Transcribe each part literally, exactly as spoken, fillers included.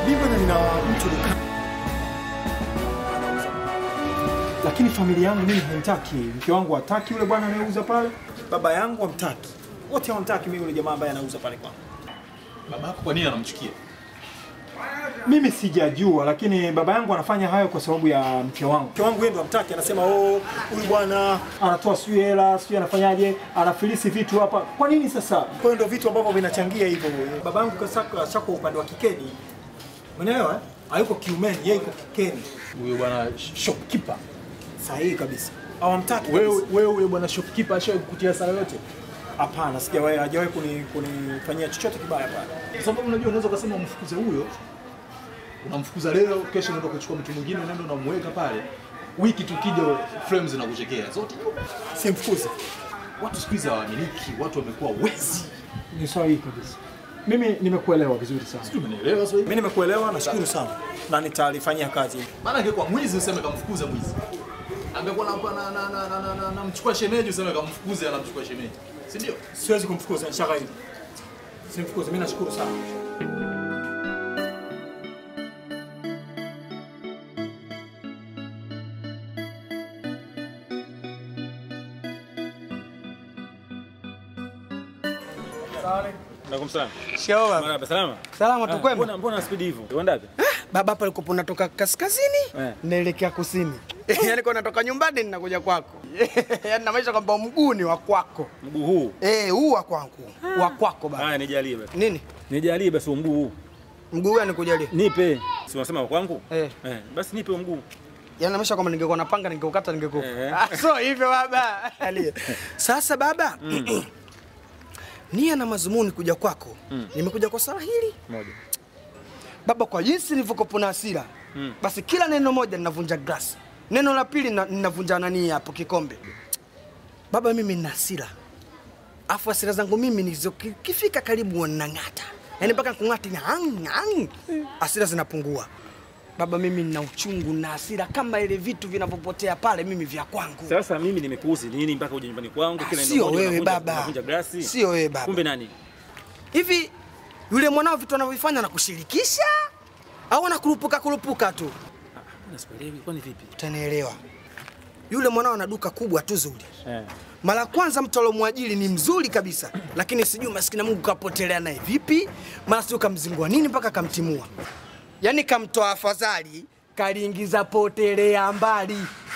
Mimi nina mtu dukani. Lakini familia yangu mimi haitaki. Mke wangu hataki yule bwana anayeuza pale. Baba yangu hamtaki. Wote hawamtaki mimi yule jamaa ambaye anauza pale kwangu. Baba yako kwa nini anamchukia? Mimi sijajua, lakini baba yangu anafanya hayo kwa sababu ya mke wangu. Mke wangu yeye ndo hamtaki, anasema oh, huyu bwana anatoa sio hela, sio anafanyaje, anafilisi vitu hapa. Kwa nini sasa? Kwa hiyo ndio vitu ambavyo vinachangia hivyo. Baba yangu kasaka shako upande wa kikeni. Unaelewa eh? Hayuko kiumeni, yeye yuko kikeni. Huyo bwana shopkeeper. Sahihi kabisa. Hawamtaki. Wewe wewe huyo bwana shopkeeper ashawahi kukutia hasara yote? Hapana, sijawahi hajawahi kuni kunifanyia chochote kibaya pale. Kwa sababu unajua unaweza kusema umfukuze huyo. Unamfukuza leo, kesho unaenda kuchukua mtu mwingine unaenda unamweka pale. Wiki tukija frames zinakuchekea. Zote simfukuze. Watu siku hizi hawamiliki, watu wamekuwa wezi. Ni sahihi kabisa. Mimi nimekuelewa vizuri sana. Sijui umenielewa sasa. Mimi nimekuelewa, nashukuru sana. Na nitalifanyia kazi. Maana ingekuwa mwizi useme kamfukuze mwizi. Angekuwa na na na na na, na, na mchukua shemeji useme kamfukuze anamchukua shemeji. Si ndio? Siwezi kumfukuza nishaka hivi. Simfukuze, mimi nashukuru sana. Nakumsana. Shao baba. Marhaba, salama. Salama tu kwema. Mbona mbona speed hivyo? Uenda wapi? Baba hapa alikopo natoka kaskazini, eh, naelekea kusini. Yaani kwa natoka nyumbani ninakuja kwako. Yaani na maisha kwamba mguu ni wa kwako. Mguu huu? Eh, huu wa kwangu. Wa kwako baba. Haya nijalie basi. Nini? Nijalie basi mguu huu. Mguu gani kujalie? Nipe. Si unasema wa kwangu? Eh. Eh, basi nipe mguu. Yaani na maisha kwamba ningekuwa napanga ningeukata ningekupa. Eh. Ah, so hivyo baba. Alie. Sasa baba, mm. nia na mazumuni kuja kwako. Mm. Nimekuja kwa sala hili. Moja. Baba, kwa jinsi nilivyokuwa na hasira, mm. basi kila neno moja ninavunja glasi. Neno la pili ninavunja nani hapo kikombe. Baba, mimi nina hasira. Afu hasira zangu mimi nizo kifika karibu wanang'ata. Yaani mpaka kung'ata na ang. Hasira zinapungua. Baba, mimi nina uchungu na hasira kama ile vitu vinavyopotea pale mimi vya kwangu. Sasa mimi nimekuuzi nini mpaka uje nyumbani kwangu kila neno moja wewe baba. Unavunja glasi? Sio wewe baba. Kumbe nani? Hivi yule mwanao vitu anavyofanya na kushirikisha au anakurupuka kurupuka tu? Ah, nasielewi kwani vipi? Utanielewa. Yule mwanao ana duka kubwa tu zuri. Eh. Mara kwanza mtu alomwajiri ni mzuri kabisa, lakini sijui maskini Mungu kapotelea naye vipi? Mara sio kamzingua nini mpaka kamtimua. Yaani kamtoa afadhali, kaliingiza potelea mbali.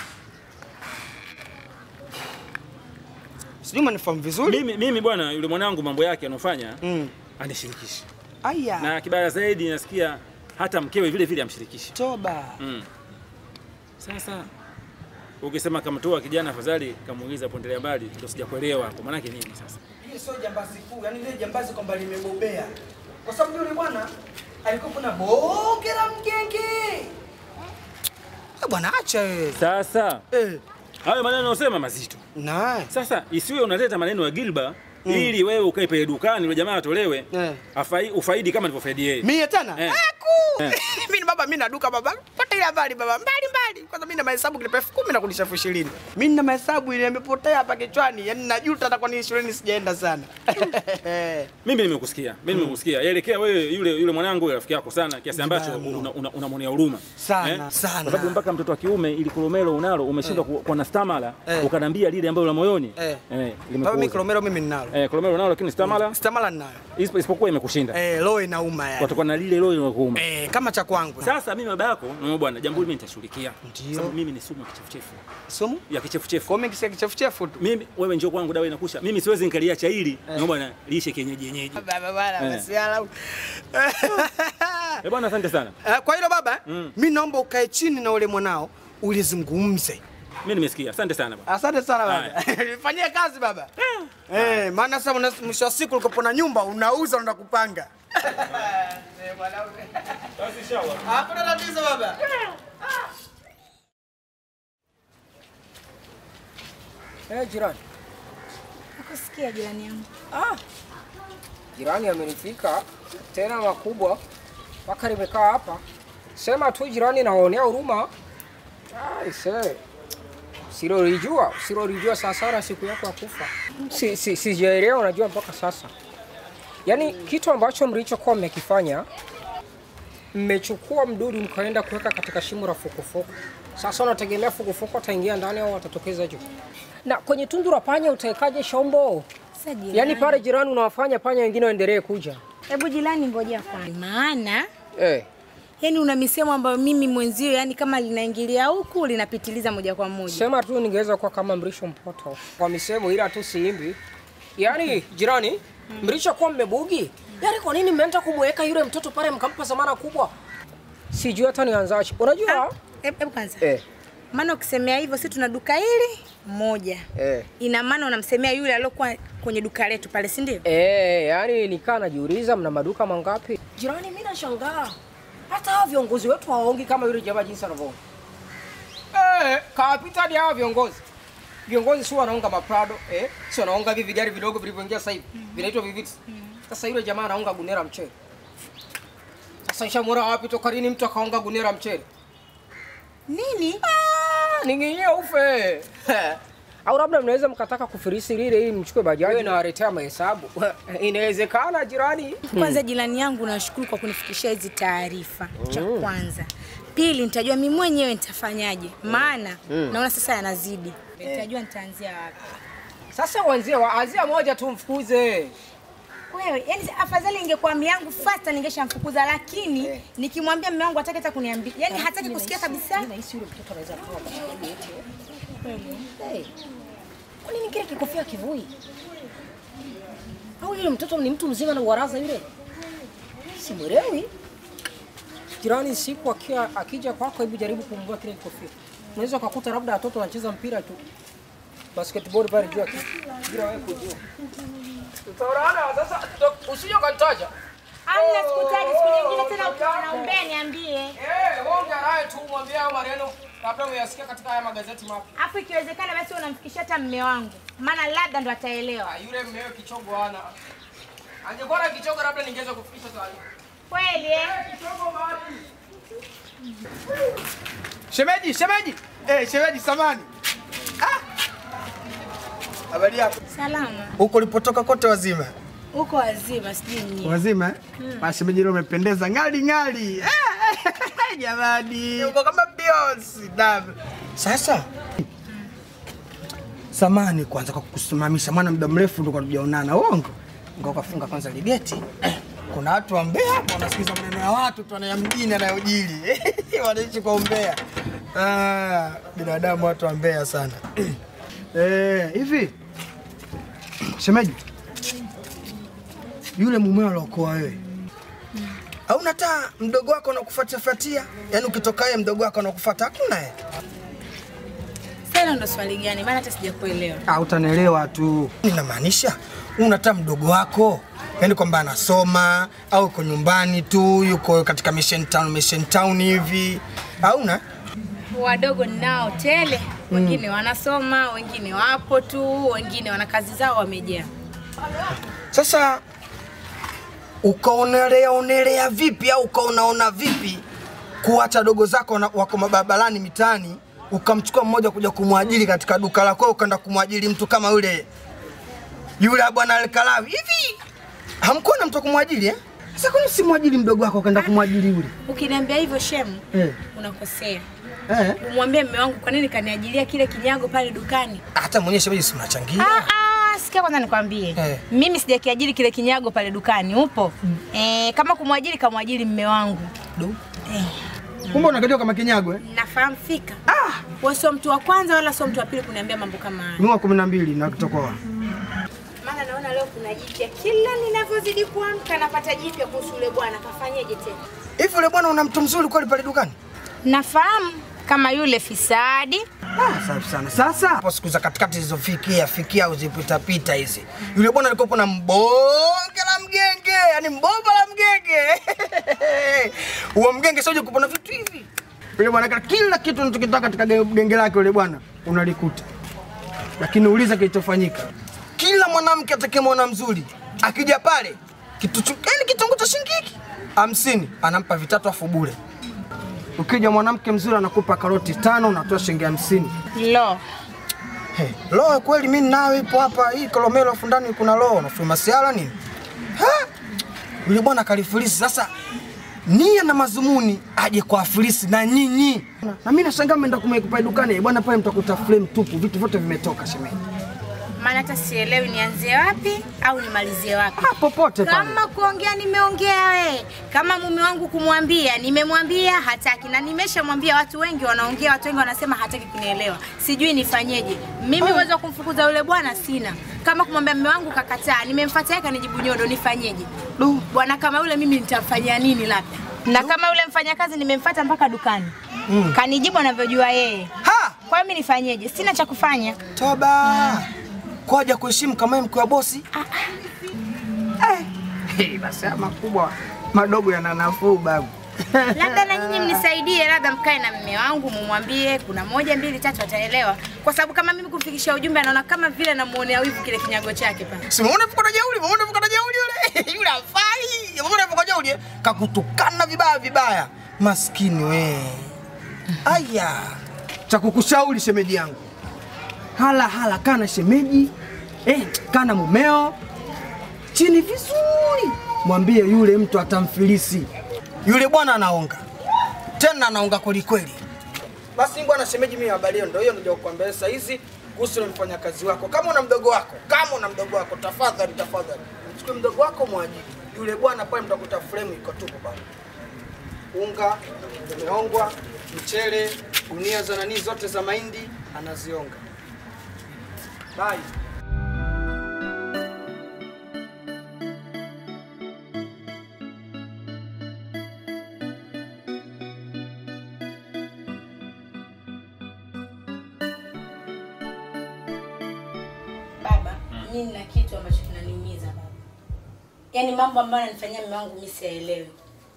Sijui manifahamu vizuri. Mimi mimi bwana yule mwanangu mambo yake anofanya mm. anishirikisha. Aya. Na kibaya zaidi nasikia hata mkewe vile vile amshirikisha. Toba. Mm. Sasa ukisema kamtoa kijana afadhali kamuingiza pondelea mbali ndio sijakuelewa hapo. Maana yake nini sasa? Hii sio jambazi kuu, yani ile jambazi kwamba limebobea. Kwa sababu yule bwana alikuwa na bonge la mgenge. Bwana acha wewe. Sasa eh hayo maneno unasema mazito. Nae. Sasa isiwe unaleta maneno ya Gilba mm. ili wewe ukae pale dukani yule jamaa atolewe. Eh. Afai ufaidi kama alivyofaidi yeye. Mimi tena? Eh. Aku. Eh. Mimi baba mimi na duka baba. Pata ile habari baba. Mbali mbali. Kwanza mimi na mahesabu kile elfu kumi na kulisha elfu ishirini. Mimi na mahesabu ile yamepotea hapa kichwani. Yaani najuta hata kwa nini shuleni sijaenda sana. Mimi nimekusikia. Mimi nimekusikia. Mm. Elekea wewe yule yule mwanangu rafiki yako sana kiasi ambacho unamwonea huruma. Sana, eh? Sana. Kwa sababu mpaka mtoto wa kiume ili kulomelo unalo umeshindwa eh. kuwa na stamina eh. ukanambia lile ambalo la moyoni. Eh. eh limekuwa. Mimi kulomelo mimi ninalo. Eh, kulomelo unalo lakini stamina stamina ninayo. Isipokuwa imekushinda. Eh, roho inauma yani. Kutoka na lile roho inakuuma. Eh, kama cha kwangu. Sasa mimi baba yako, mimi bwana, jambo hili mimi nitashughulikia. Sababu mimi ni sumu ya kichefuchefu. Sumu? Ya kichefuchefu. Kwa mimi kisia kichefuchefu tu. Mimi wewe njoo kwangu dawa inakusha. Mimi siwezi nikaliacha hili. Eh. Bwana, lishe kienyeji yenyeji. Baba bwana, masiala. Eh bwana, asante sana. Kwa hilo baba, mm. mimi naomba ukae chini na ule mwanao ulizungumze. Mimi nimesikia. Asante sana baba. Asante sana baba. Fanyia kazi baba. Eh, maana sasa mwisho wa siku uko na nyumba unauza na kupanga. Eh, mwanangu. Basi shawa. Hakuna tatizo baba. Eh, jirani. Nakusikia jirani yangu. Ah. Jirani amenifika tena makubwa. Mpaka nimekaa hapa. Sema tu jirani naonea huruma. Ah, ise. Silolijua, silolijua sasa siku yako ya kufa. Si si sijaelewa unajua mpaka sasa. Yaani kitu ambacho mlichokuwa mmekifanya mmechukua mdudu mkaenda kuweka katika shimo la fukufuku. Sasa unategemea fukufuku ataingia ndani au atatokeza juu? Na kwenye tundu la panya utawekaje shombo? Yaani pale jirani unawafanya panya wengine waendelee kuja. Hebu jirani ngoja kwanza. Maana eh, yani una misemo ambayo mimi mwenzio yani kama linaingilia huku linapitiliza moja kwa moja. Sema tu ningeweza kuwa kama Mrisho Mpoto kwa misemo ila tu siimbi. Yaani jirani, hmm. Mrisho kwa mmebugi. Yaani kwa nini mmeenda kumweka yule mtoto pale mkampa zamana kubwa? Sijui hata nianzaje. Unajua? Hebu kwanza. Eh. Maana ukisemea hivyo sisi tuna duka hili moja. Eh. Ina maana unamsemea yule aliyokuwa kwenye duka letu pale, si ndio? Eh, yani nikaa najiuliza mna maduka mangapi? Jirani mimi nashangaa. Hata hao viongozi wetu hawaongi kama yule jamaa jinsi anavyoonga. Eh, kapita hadi hao viongozi. Viongozi sio wanaonga maprado, eh? Sio wanaonga hivi vigari vidogo vilivyoingia sasa hivi. Mm. Vinaitwa vivits. Mm. Sasa yule jamaa anaonga gunera mchele. Sasa nishamwona wapi toka lini mtu akaonga gunera mchele? Nini? Ah, ninginyia ufe. Au labda mnaweza mkataka kufirisi lile ili mchukue bajaji. Wewe nawaletea mahesabu. Inawezekana jirani. Kwanza jirani yangu nashukuru kwa kunifikishia hizi taarifa. Mm. Cha kwanza. Pili nitajua mimi mwenyewe nitafanyaje. Maana mm. naona sasa yanazidi. Nitajua nitaanzia wapi. Sasa uanzie waanzia moja tu mfukuze. Wewe, yani afadhali ingekuwa mimi yangu fasta ningeshamfukuza lakini eh. nikimwambia mume wangu hataki hata kuniambia. Yani hataki kusikia kabisa. Mimi nahisi yule mtoto anaweza kuwa baba yetu. Hey. Kwa nini kile kikofia kivui? Au yule mtoto ni mtu mzima na uwaraza yule? Simwelewi. Jirani siku akia akija kwako hebu jaribu kumvua kile kikofia. Unaweza kukuta labda watoto wanacheza mpira tu. Basketball pale juu yake. Bila wewe kujua. Tutaona sasa usije kanitaja. Amna sikutaji siku nyingine tena unaombea niambie. Eh, wonga naye tu mwambie hao maneno labda uyasikia katika haya magazeti mapya. Afu ikiwezekana basi unamfikishia hata mume wangu. Maana labda ndo ataelewa. Ah, yule mumewe kichogo hana. Angekuwa na kichogo labda ningeweza kufikisha taarifa. Kweli eh? Kichogo wapi? Shemeji, shemeji. Eh, shemeji samani. Ah. Habari yako? Salama. Huko ulipotoka kote wazima? Huko wazima sijui nini. Wazima eh? Hmm. Basi shemeji leo umependeza ngali ngali. Eh, jamani. Uko kama Beyonce, dav. Sasa. Samani kwanza kwa kukusimamisha maana muda mrefu ndo hatujaonana. Uongo. Ngo kafunga kwanza ligeti. Kuna watu wa Mbeya hapa wanasikiza maneno ya watu tu ya mjini yanayojili. Wanaishi kwa Mbeya. Ah, binadamu watu wa Mbeya sana. Eh, hivi. Shemeji. Yule mumeo alokoa wewe. Au unataka mdogo wako anakufuatia fuatia? Yaani ukitoka yeye mdogo wako anakufuata hakuna yeye. Sasa ndo swali gani? Maana hata sijakuelewa. Ah, utanielewa tu. Ninamaanisha unataka mdogo wako yaani kwamba anasoma au yuko nyumbani tu, yuko katika mission town, mission town hivi. Hauna? Wadogo nao tele, wengine mm. wanasoma, wengine wapo tu, wengine wana kazi zao wamejaa. Sasa ukaonelea onelea vipi au ukaonaona vipi kuacha dogo zako wako mababalani mitaani ukamchukua mmoja kuja kumwajiri katika duka lako ukaenda kumwajiri mtu kama yule yule bwana Alkalawi hivi? Hamkuwa na mtu kumwajiri eh? Sasa kwa nini simwajiri mdogo wako ukaenda kumwajiri yule? Ukiniambia hivyo shemu, eh. unakosea. Eh. Umwambie mume wangu kwa nini kaniajiria kile kinyago pale dukani? Hata mwenyewe shemeji si mnachangia. Ah ah, sikia kwanza nikwambie. Eh. Mimi sijakiajiri kile kinyago pale dukani, upo? Mm. Eh, kama kumwajiri kamwajiri mume wangu. Do. Eh. Kumbe unakajua kama kinyago eh? Nafahamu fika. Ah, wewe sio mtu wa kwanza wala sio mtu wa pili kuniambia mambo kama haya. Mimi wa kumi na mbili na kutoka wa. Maana naona leo kuna jipya. Kila ninavyozidi kuamka napata jipya kuhusu yule bwana. Kafanyaje tena? Hivi yule bwana una mtu mzuri kweli pale dukani? Nafahamu kama yule fisadi. Ah, safi sana. Sasa hapo siku za katikati zilizofikia fikia uzipita pita hizi. Yule bwana alikuwa na mbonge la mgenge, yani mbomba la mgenge. Huo mgenge sio kupona vitu hivi. Yule bwana kila kitu unachokitaka katika genge lake yule bwana unalikuta. Lakini uuliza kilichofanyika. Kila mwanamke atakayemwona mzuri akija pale kitu yani kitungu cha shilingi hamsini anampa vitatu afu bure. Ukija mwanamke mzuri anakupa karoti tano unatoa shilingi hamsini. Lo. Hey, lo kweli mimi nawe ipo hapa hii Kolomelo afu ndani kuna lo unafuma masiala nini? Ha? Yule bwana kalifulisi sasa nia na mazumuni aje kwa afilisi na nyinyi. Na mimi nashangaa mmeenda kumekupa dukani bwana, pale mtakuta frame tupu, vitu vyote vimetoka shemeji. Maana hata sielewi nianzie wapi au nimalizie wapi. Ah, popote pale. Kama kuongea nimeongea we. Kama mume wangu kumwambia nimemwambia hataki, na nimeshamwambia watu wengi wanaongea, watu wengi wanasema hataki kunielewa. Sijui nifanyeje. Mimi uwezo wa kumfukuza yule bwana sina. Kama kumwambia mume wangu kakataa, nimemfuata yeye kanijibu nyodo, nifanyeje? Bwana kama yule mimi nitamfanyia nini labda? Na kama yule mfanyakazi nimemfuata mpaka dukani. Mm. Kanijibu anavyojua yeye. Ha! Kwa hiyo mimi nifanyeje? Sina cha kufanya. Toba. Kwaja kuheshimu kama mke wa bosi. Ah. Eh. Hey, basi makubwa madogo yana nafuu babu. Labda na nyinyi mnisaidie, labda mkae na mume wangu mumwambie kuna moja mbili tatu ataelewa. Kwa sababu kama mimi kufikisha ujumbe anaona kama vile namuonea wivu kile kinyago chake pale. Si muone fuko jeuri, muone fuko jeuri yule. Yule afai. Muone fuko jeuri kakutukana vibaya vibaya. Maskini we. Aya. Cha kukushauri shemeji yangu. Hala hala kana shemeji. Eh, kana mumeo. Chini vizuri. Mwambie yule mtu atamfilisi. Yule bwana anaonga. Tena anaonga kweli kweli. Basi bwana shemeji, mimi habari hiyo ndio hiyo ndio kukuambia sasa hizi kuhusu yule mfanyakazi wako. Kama una mdogo wako, kama una mdogo wako tafadhali tafadhali. Mchukue mdogo wako mwajiri. Yule bwana pale mtakuta frame iko tupo pale. Unga umeongwa, mchele, gunia za nani zote za mahindi anazionga. Bye. Baba, mm. mimi nina kitu ambacho kinaniumiza baba. Yaani mambo ambayo ananifanyia mume wangu mimi sielewi.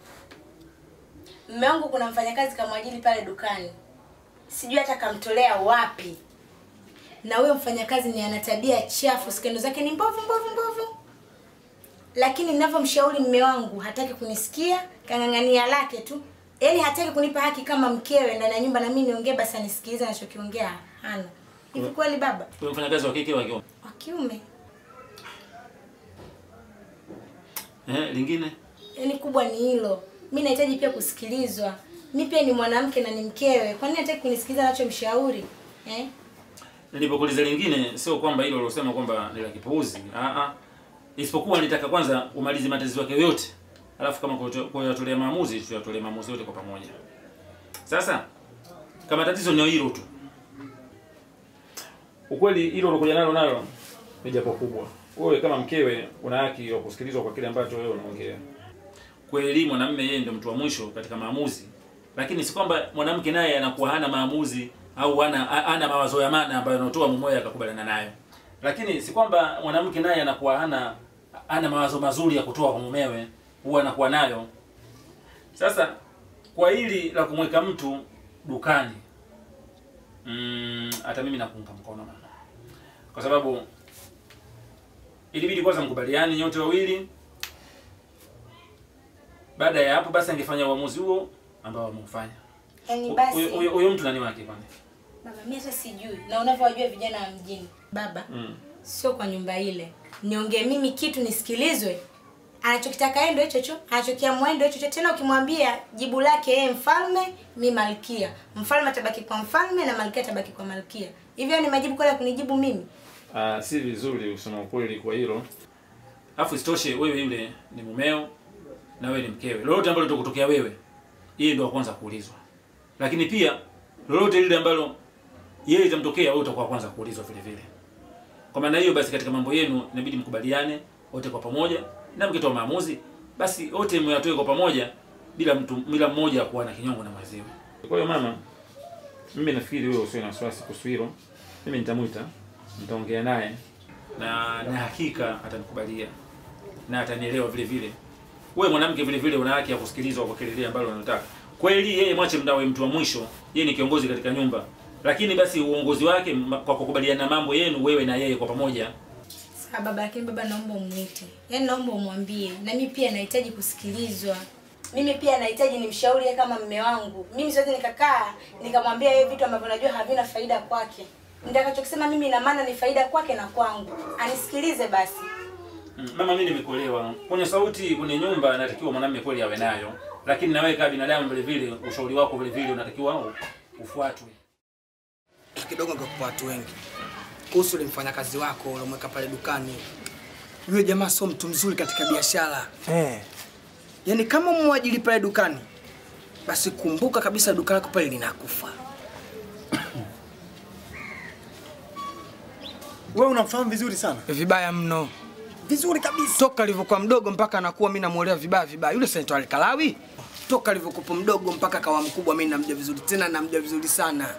Mume wangu kuna mfanyakazi kamwajili pale dukani. Sijui hata kamtolea wapi. Na huyo mfanyakazi ni ana tabia chafu, skendo zake ni mbovu mbovu mbovu. Lakini ninavyomshauri mume wangu hataki kunisikia, kangangania lake tu. Yaani hataki kunipa haki kama mkewe ndani ya nyumba na mimi niongee basi anisikilize anachokiongea. Hana. Hivi kweli baba? Wewe mfanyakazi wa kike wa kiume? Wa kiume. Eh, lingine? Yaani kubwa ni hilo. Mimi nahitaji pia kusikilizwa. Mimi pia ni mwanamke na ni mkewe. Kwa nini hataki kunisikiliza anachomshauri? Eh? Nilipokuuliza lingine sio kwamba hilo ulosema kwamba ni la kipuuzi. Ah ah. Isipokuwa nitaka kwanza umalize matatizo yake yote. Alafu kama kuyatolea maamuzi, tuyatolee maamuzi yote kwa pamoja. Sasa kama tatizo ni hilo tu. Ukweli hilo ulokuja nalo nalo ni jambo kubwa. Wewe kama mkewe una haki ya kusikilizwa kwa kile ambacho wewe unaongea. Kweli mwanamume yeye ndio mtu wa mwisho katika maamuzi. Lakini si kwamba mwanamke naye anakuwa hana maamuzi au hana ana mawazo ya maana ambayo anatoa mumewe akakubaliana nayo. Lakini si kwamba mwanamke naye anakuwa hana ana mawazo mazuri ya kutoa kwa mumewe, huwa anakuwa nayo. Sasa kwa hili la kumweka mtu dukani, mm, hata mimi nakuunga mkono mama. Kwa sababu ilibidi kwanza mkubaliane nyote wawili. Baada ya hapo basi angefanya uamuzi huo ambao wameufanya. Yaani basi huyo mtu nani wake kwani? Baba mimi hata sijui. Na unavyojua vijana wa mjini. Baba, mm. sio kwa nyumba ile. Niongee mimi kitu nisikilizwe. Anachokitaka yeye ndio hicho hicho, anachokiamua ndio hicho hicho. Tena ukimwambia jibu lake yeye mfalme, mimi malkia. Mfalme atabaki kwa mfalme na malkia atabaki kwa malkia. Hivyo ni majibu kwa kunijibu mimi. Ah, si vizuri usema ukweli kwa hilo. Alafu isitoshe wewe yule ni mumeo na wewe ni mkewe. Lolote ambalo litakutokea wewe, yeye ndio kwanza kuulizwa. Lakini pia lolote lile ambalo yeye itamtokea wewe utakuwa kwanza kuulizwa vile vile. Kwa maana hiyo basi katika mambo yenu inabidi mkubaliane wote kwa pamoja na mkitoa maamuzi basi wote myatoe kwa pamoja bila mtu bila mmoja kuwa na kinyongo na mwenziwe. Kwa hiyo mama, mimi nafikiri wewe usiwe na wasiwasi kuhusu hilo. Mimi nitamuita, nitaongea naye na na hakika atanikubalia na atanielewa vile vile. Wewe mwanamke vile vile una haki ya kusikilizwa kwa kile ambalo unataka. Kweli yeye mwache mdawe mtu wa mwisho, yeye ni kiongozi katika nyumba. Lakini basi uongozi wake kwa kukubaliana mambo yenu wewe na yeye kwa pamoja. Sawa baba, lakini baba naomba umuite. Yaani naomba umwambie na mimi pia nahitaji kusikilizwa. Mimi pia nahitaji nimshauri kama mume wangu. Mimi siwezi nikakaa nikamwambia yeye vitu ambavyo najua havina faida kwake. Nitakachokisema mimi ina maana ni faida kwake na kwangu. Anisikilize basi. Mm, mama mimi nimekuelewa. Kwenye sauti kwenye nyumba natakiwa mwanamume kweli awe nayo. lakini na wewe kama binadamu vile vile ushauri wako vile vile unatakiwa ufuatwe. Kidogo ngekupa watu wengi. Kuhusu ule mfanyakazi wako ulomweka pale dukani. Yule jamaa sio mtu mzuri katika biashara. Eh. Yaani kama mwajiri pale dukani, basi kumbuka kabisa duka lako pale linakufa. Wewe unamfahamu vizuri sana? Vibaya mno. Vizuri kabisa. Toka alivyokuwa mdogo mpaka anakuwa mimi namuelewa vibaya vibaya. Yule Saint Alikalawi, toka alivyokuwa mdogo mpaka kawa mkubwa mimi namjua vizuri, tena namjua vizuri sana.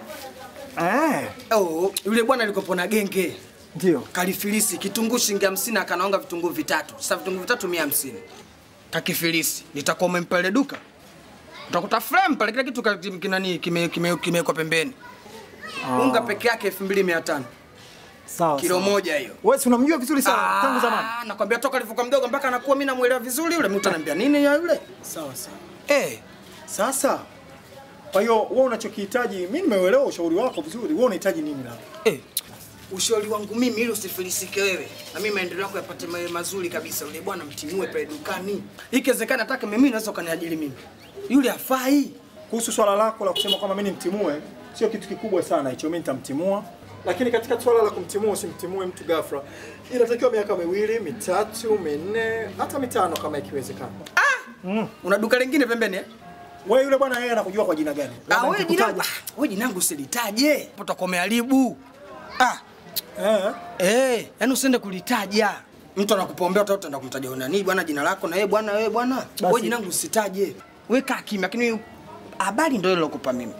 Eh. Oh, yule bwana alikopo na genge. Ndio. Kalifilisi kitunguu shilingi hamsini akanaonga vitunguu vitatu. Sasa vitunguu vitatu mia hamsini. Kakifilisi, nitakuwa umempa ile duka. Utakuta frame pale kila kitu kinani kime kime kimewekwa pembeni. Ah. Unga peke yake elfu mbili mia tano. Sawa. Kilo moja hiyo. Wewe si unamjua vizuri sana tangu zamani. Ah, nakwambia toka alivyokuwa mdogo mpaka anakuwa mimi namuelewa vizuri yule. Mtu ananiambia nini ya yule? Sawa sawa. Eh, Sasa kwa hiyo wewe unachokihitaji, mimi nimeelewa ushauri wako vizuri. Wewe unahitaji nini labda? eh. Ushauri wangu mimi ili usifilisike wewe. Na mimi maendeleo yako yapate mazuri kabisa. Yule bwana mtimue pale dukani. Ikiwezekana nataka mimi naweza kaniajiri mimi. Yule hafai. Kuhusu swala lako la kusema kwamba mimi nimtimue, sio kitu kikubwa sana hicho, mimi nitamtimua. Lakini katika swala la kumtimua usimtimue mtu ghafla. Inatakiwa miaka miwili, mitatu, minne, hata mitano kama ikiwezekana. Ah! Mm. Una duka lingine pembeni eh? Wewe yule bwana yeye anakujua kwa jina gani? Ah, wewe jina ah, wewe jina langu usilitaje. Utakomeharibu. Ah. Eh. Eh, yaani usiende kulitaja. Mtu anakupombea watu utaenda kumtaja wewe nani bwana jina lako na yeye bwana wewe bwana. Wewe jina langu usitaje. Wewe kaa kimya lakini habari ndio ile lokupa mimi.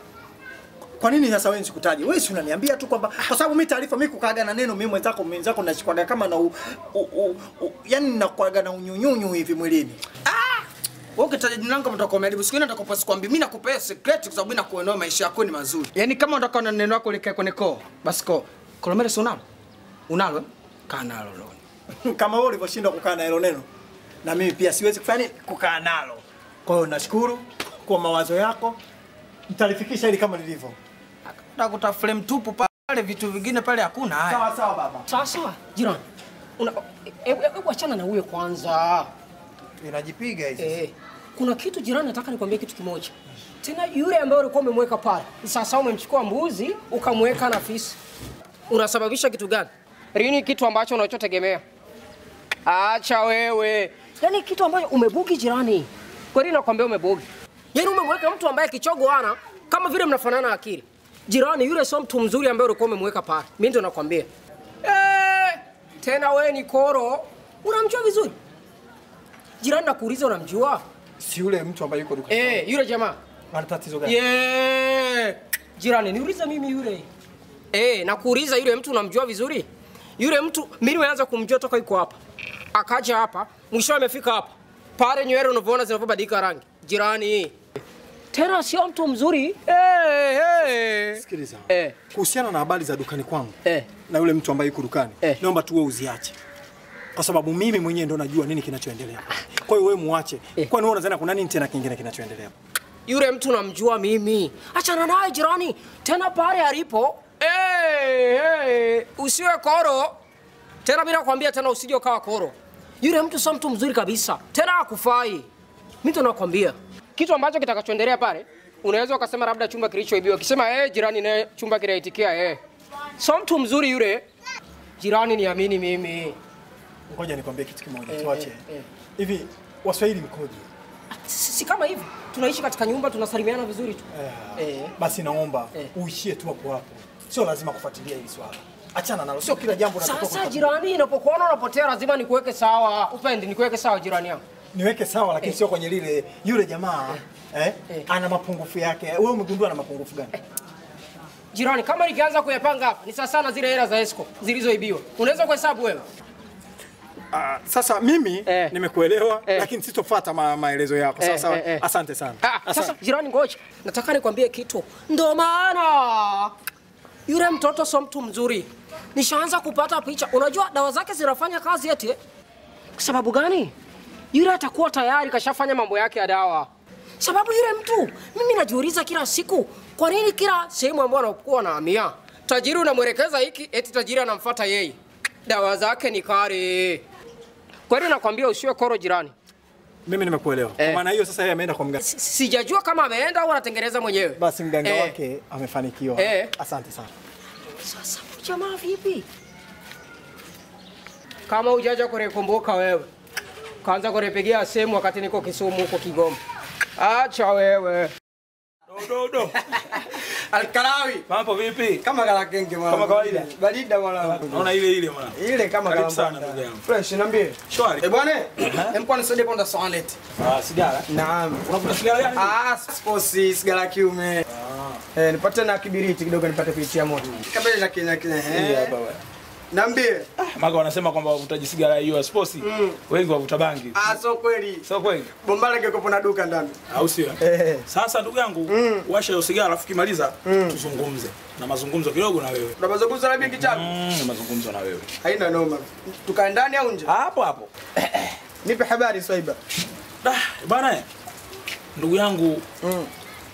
Kwa nini sasa wewe nisikutaje? Wewe si unaniambia tu kwamba kwa sababu mimi taarifa mimi kukaaga na neno mimi mwenzako mwenzako nashikwaga kama na u, u, u, u, yani ninakuaga na unyunyunyu hivi mwilini. Ah! Wewe ukitaja jina langu mtakomeharibu. Siku ile nitakupa sikwambi mimi nakupea secret kwa sababu mimi nakuelewa maisha yako ni mazuri. Yaani kama unataka na neno lako likae kwenye koo, basi koo. Kolomere si unalo? Unalo? Eh? Kaa nalo leo. Kama wewe ulivyoshindwa kukaa na hilo neno, na mimi pia siwezi kufanya kukaa nalo. Kwa hiyo nashukuru kwa mawazo yako. Nitalifikisha ili kama lilivyo. Nakuta frame tupu pale, vitu vingine pale hakuna. Haya. Sawa sawa baba. Sawa sawa, jirani. Una hebu achana na huyo kwanza. Inajipiga hizi. Eh. Kuna kitu jirani, nataka nikwambie kitu kimoja. Tena yule ambaye ulikuwa umemweka pale, sasa umemchukua mbuzi ukamweka na fisi. Unasababisha kitu gani? Rini kitu ambacho unachotegemea. Acha wewe. Yaani kitu ambacho umebugi jirani. Kweli nakwambia umebugi. Yaani umemweka mtu ambaye kichogo ana kama vile mnafanana akili. Jirani yule sio mtu mzuri ambaye ulikuwa umemweka pale. Mimi ndo nakwambia. Eh, tena wewe ni koro. Unamjua vizuri? Jirani nakuuliza unamjua? Si yule mtu ambaye yuko dukani. Eh, yule jamaa. Ana tatizo gani? Yeah. Jirani niuliza mimi yule. Eh, nakuuliza yule mtu unamjua vizuri? Yule mtu mimi nimeanza kumjua toka yuko hapa. Akaja hapa, mwisho amefika hapa. Pale nywele unavyoona zinavyobadilika rangi. Jirani. Tena sio mtu mzuri. Eh, eh. Sikiliza. Eh. Kuhusiana na habari za dukani kwangu. Eh. Na yule mtu ambaye yuko dukani. Eh. Naomba tu wewe uziache. Kwa sababu mimi mwenyewe ndo najua nini kinachoendelea. Kwa hiyo wewe muache. Eh. Kwani wewe unadhani kuna nini tena kingine kinachoendelea? Yule mtu namjua mimi. Achana naye jirani. Tena pale alipo. Eh, eh. Usiwe koro. Tena mimi nakwambia tena usije ukawa koro. Yule mtu sio mtu mzuri kabisa. Tena hakufai. Mimi ndo nakwambia. Kitu ambacho kitakachoendelea pale, unaweza ukasema labda chumba kilichoibiwa. Ukisema eh jirani naye chumba kinaitikia eh. Sio mtu mzuri yule. Jirani niamini mimi. Ngoja nikwambie kitu kimoja, Eh, tuache. eh, eh. Hivi Waswahili mkoje? Si, si kama hivi. Tunaishi katika nyumba tunasalimiana vizuri tu. Eh. Eh. Basi naomba Eh. uishie tu hapo hapo. Sio lazima kufuatilia hili swala. Achana nalo. Sio kila jambo unatoka. Sasa jirani, inapokuona unapotea lazima nikuweke sawa. Upendi nikuweke sawa jirani yangu. Niweke sawa lakini Eh. sio kwenye lile yule jamaa eh, Eh. ana mapungufu yake. Wewe umegundua ana mapungufu gani? Jirani, kama nikianza kuyapanga hapa, ni sawa sana zile hela za Esco zilizoibiwa. Unaweza kuhesabu wewe? Ah, sasa mimi Eh. nimekuelewa Eh. lakini sitofuata ma maelezo yako. Eh, Sawa sawa. eh, eh. Asante sana. Ah, Asante. sasa jirani ngoja. Nataka nikwambie kitu. Ndio maana yule mtoto sio mtu mzuri. Nishaanza kupata picha. Unajua dawa zake zinafanya kazi eti. eh? Kwa sababu gani? Yule atakuwa tayari kashafanya mambo yake ya dawa. Sababu yule mtu, mimi najiuliza kila siku, kwa nini kila sehemu ambayo anakuwa anahamia, tajiri unamwelekeza hiki, eti tajiri anamfuata yeye. Dawa zake ni kali. Kweli nakwambia usiwe koro jirani. Mimi nimekuelewa. Kwa Eh. maana hiyo sasa yeye ameenda kwa mganga. Si- Sijajua kama ameenda au anatengeneza mwenyewe. Basi mganga Eh. wake amefanikiwa. Eh. Asante sana. Sasa jamaa vipi? Kama hujaja kurekumbuka wewe. Kaanza kunipigia simu wakati niko Kisumu huko Kigoma. Acha wewe. Do do. Alkalawi. Mambo vipi? Kama kala kenge mwana. Kama kawaida. Barida mwana. Naona ile ile mwana. Ile kama Karibu kala sana ndugu yangu. Fresh niambie. Shwari. Eh bwana, emko nisaidie ponda sonnet. Ah, sigara. Naam. Unavuta sigara gani? Ah, sposi sigara kiume. Eh, nipate na kibiriti kidogo nipate kuitia moto. Kabla ya kina kina. Hii hapa wewe. Niambie. Maga wanasema kwamba wavutaji sigara hiyo sports wengi wavuta bangi. Ah, so kweli. Sio kweli? Bombala ngeko na duka ndani. Au sio? Eh. Sasa ndugu yangu, washa hiyo sigara alafu kimaliza tuzungumze. Na mazungumzo kidogo na wewe. Tunazungumza na binti changu. Mm, na mazungumzo na wewe. Haina noma. Tukae ndani au nje? Hapo hapo. Nipe habari Swaiba. Da, bana. Ndugu yangu, Mm.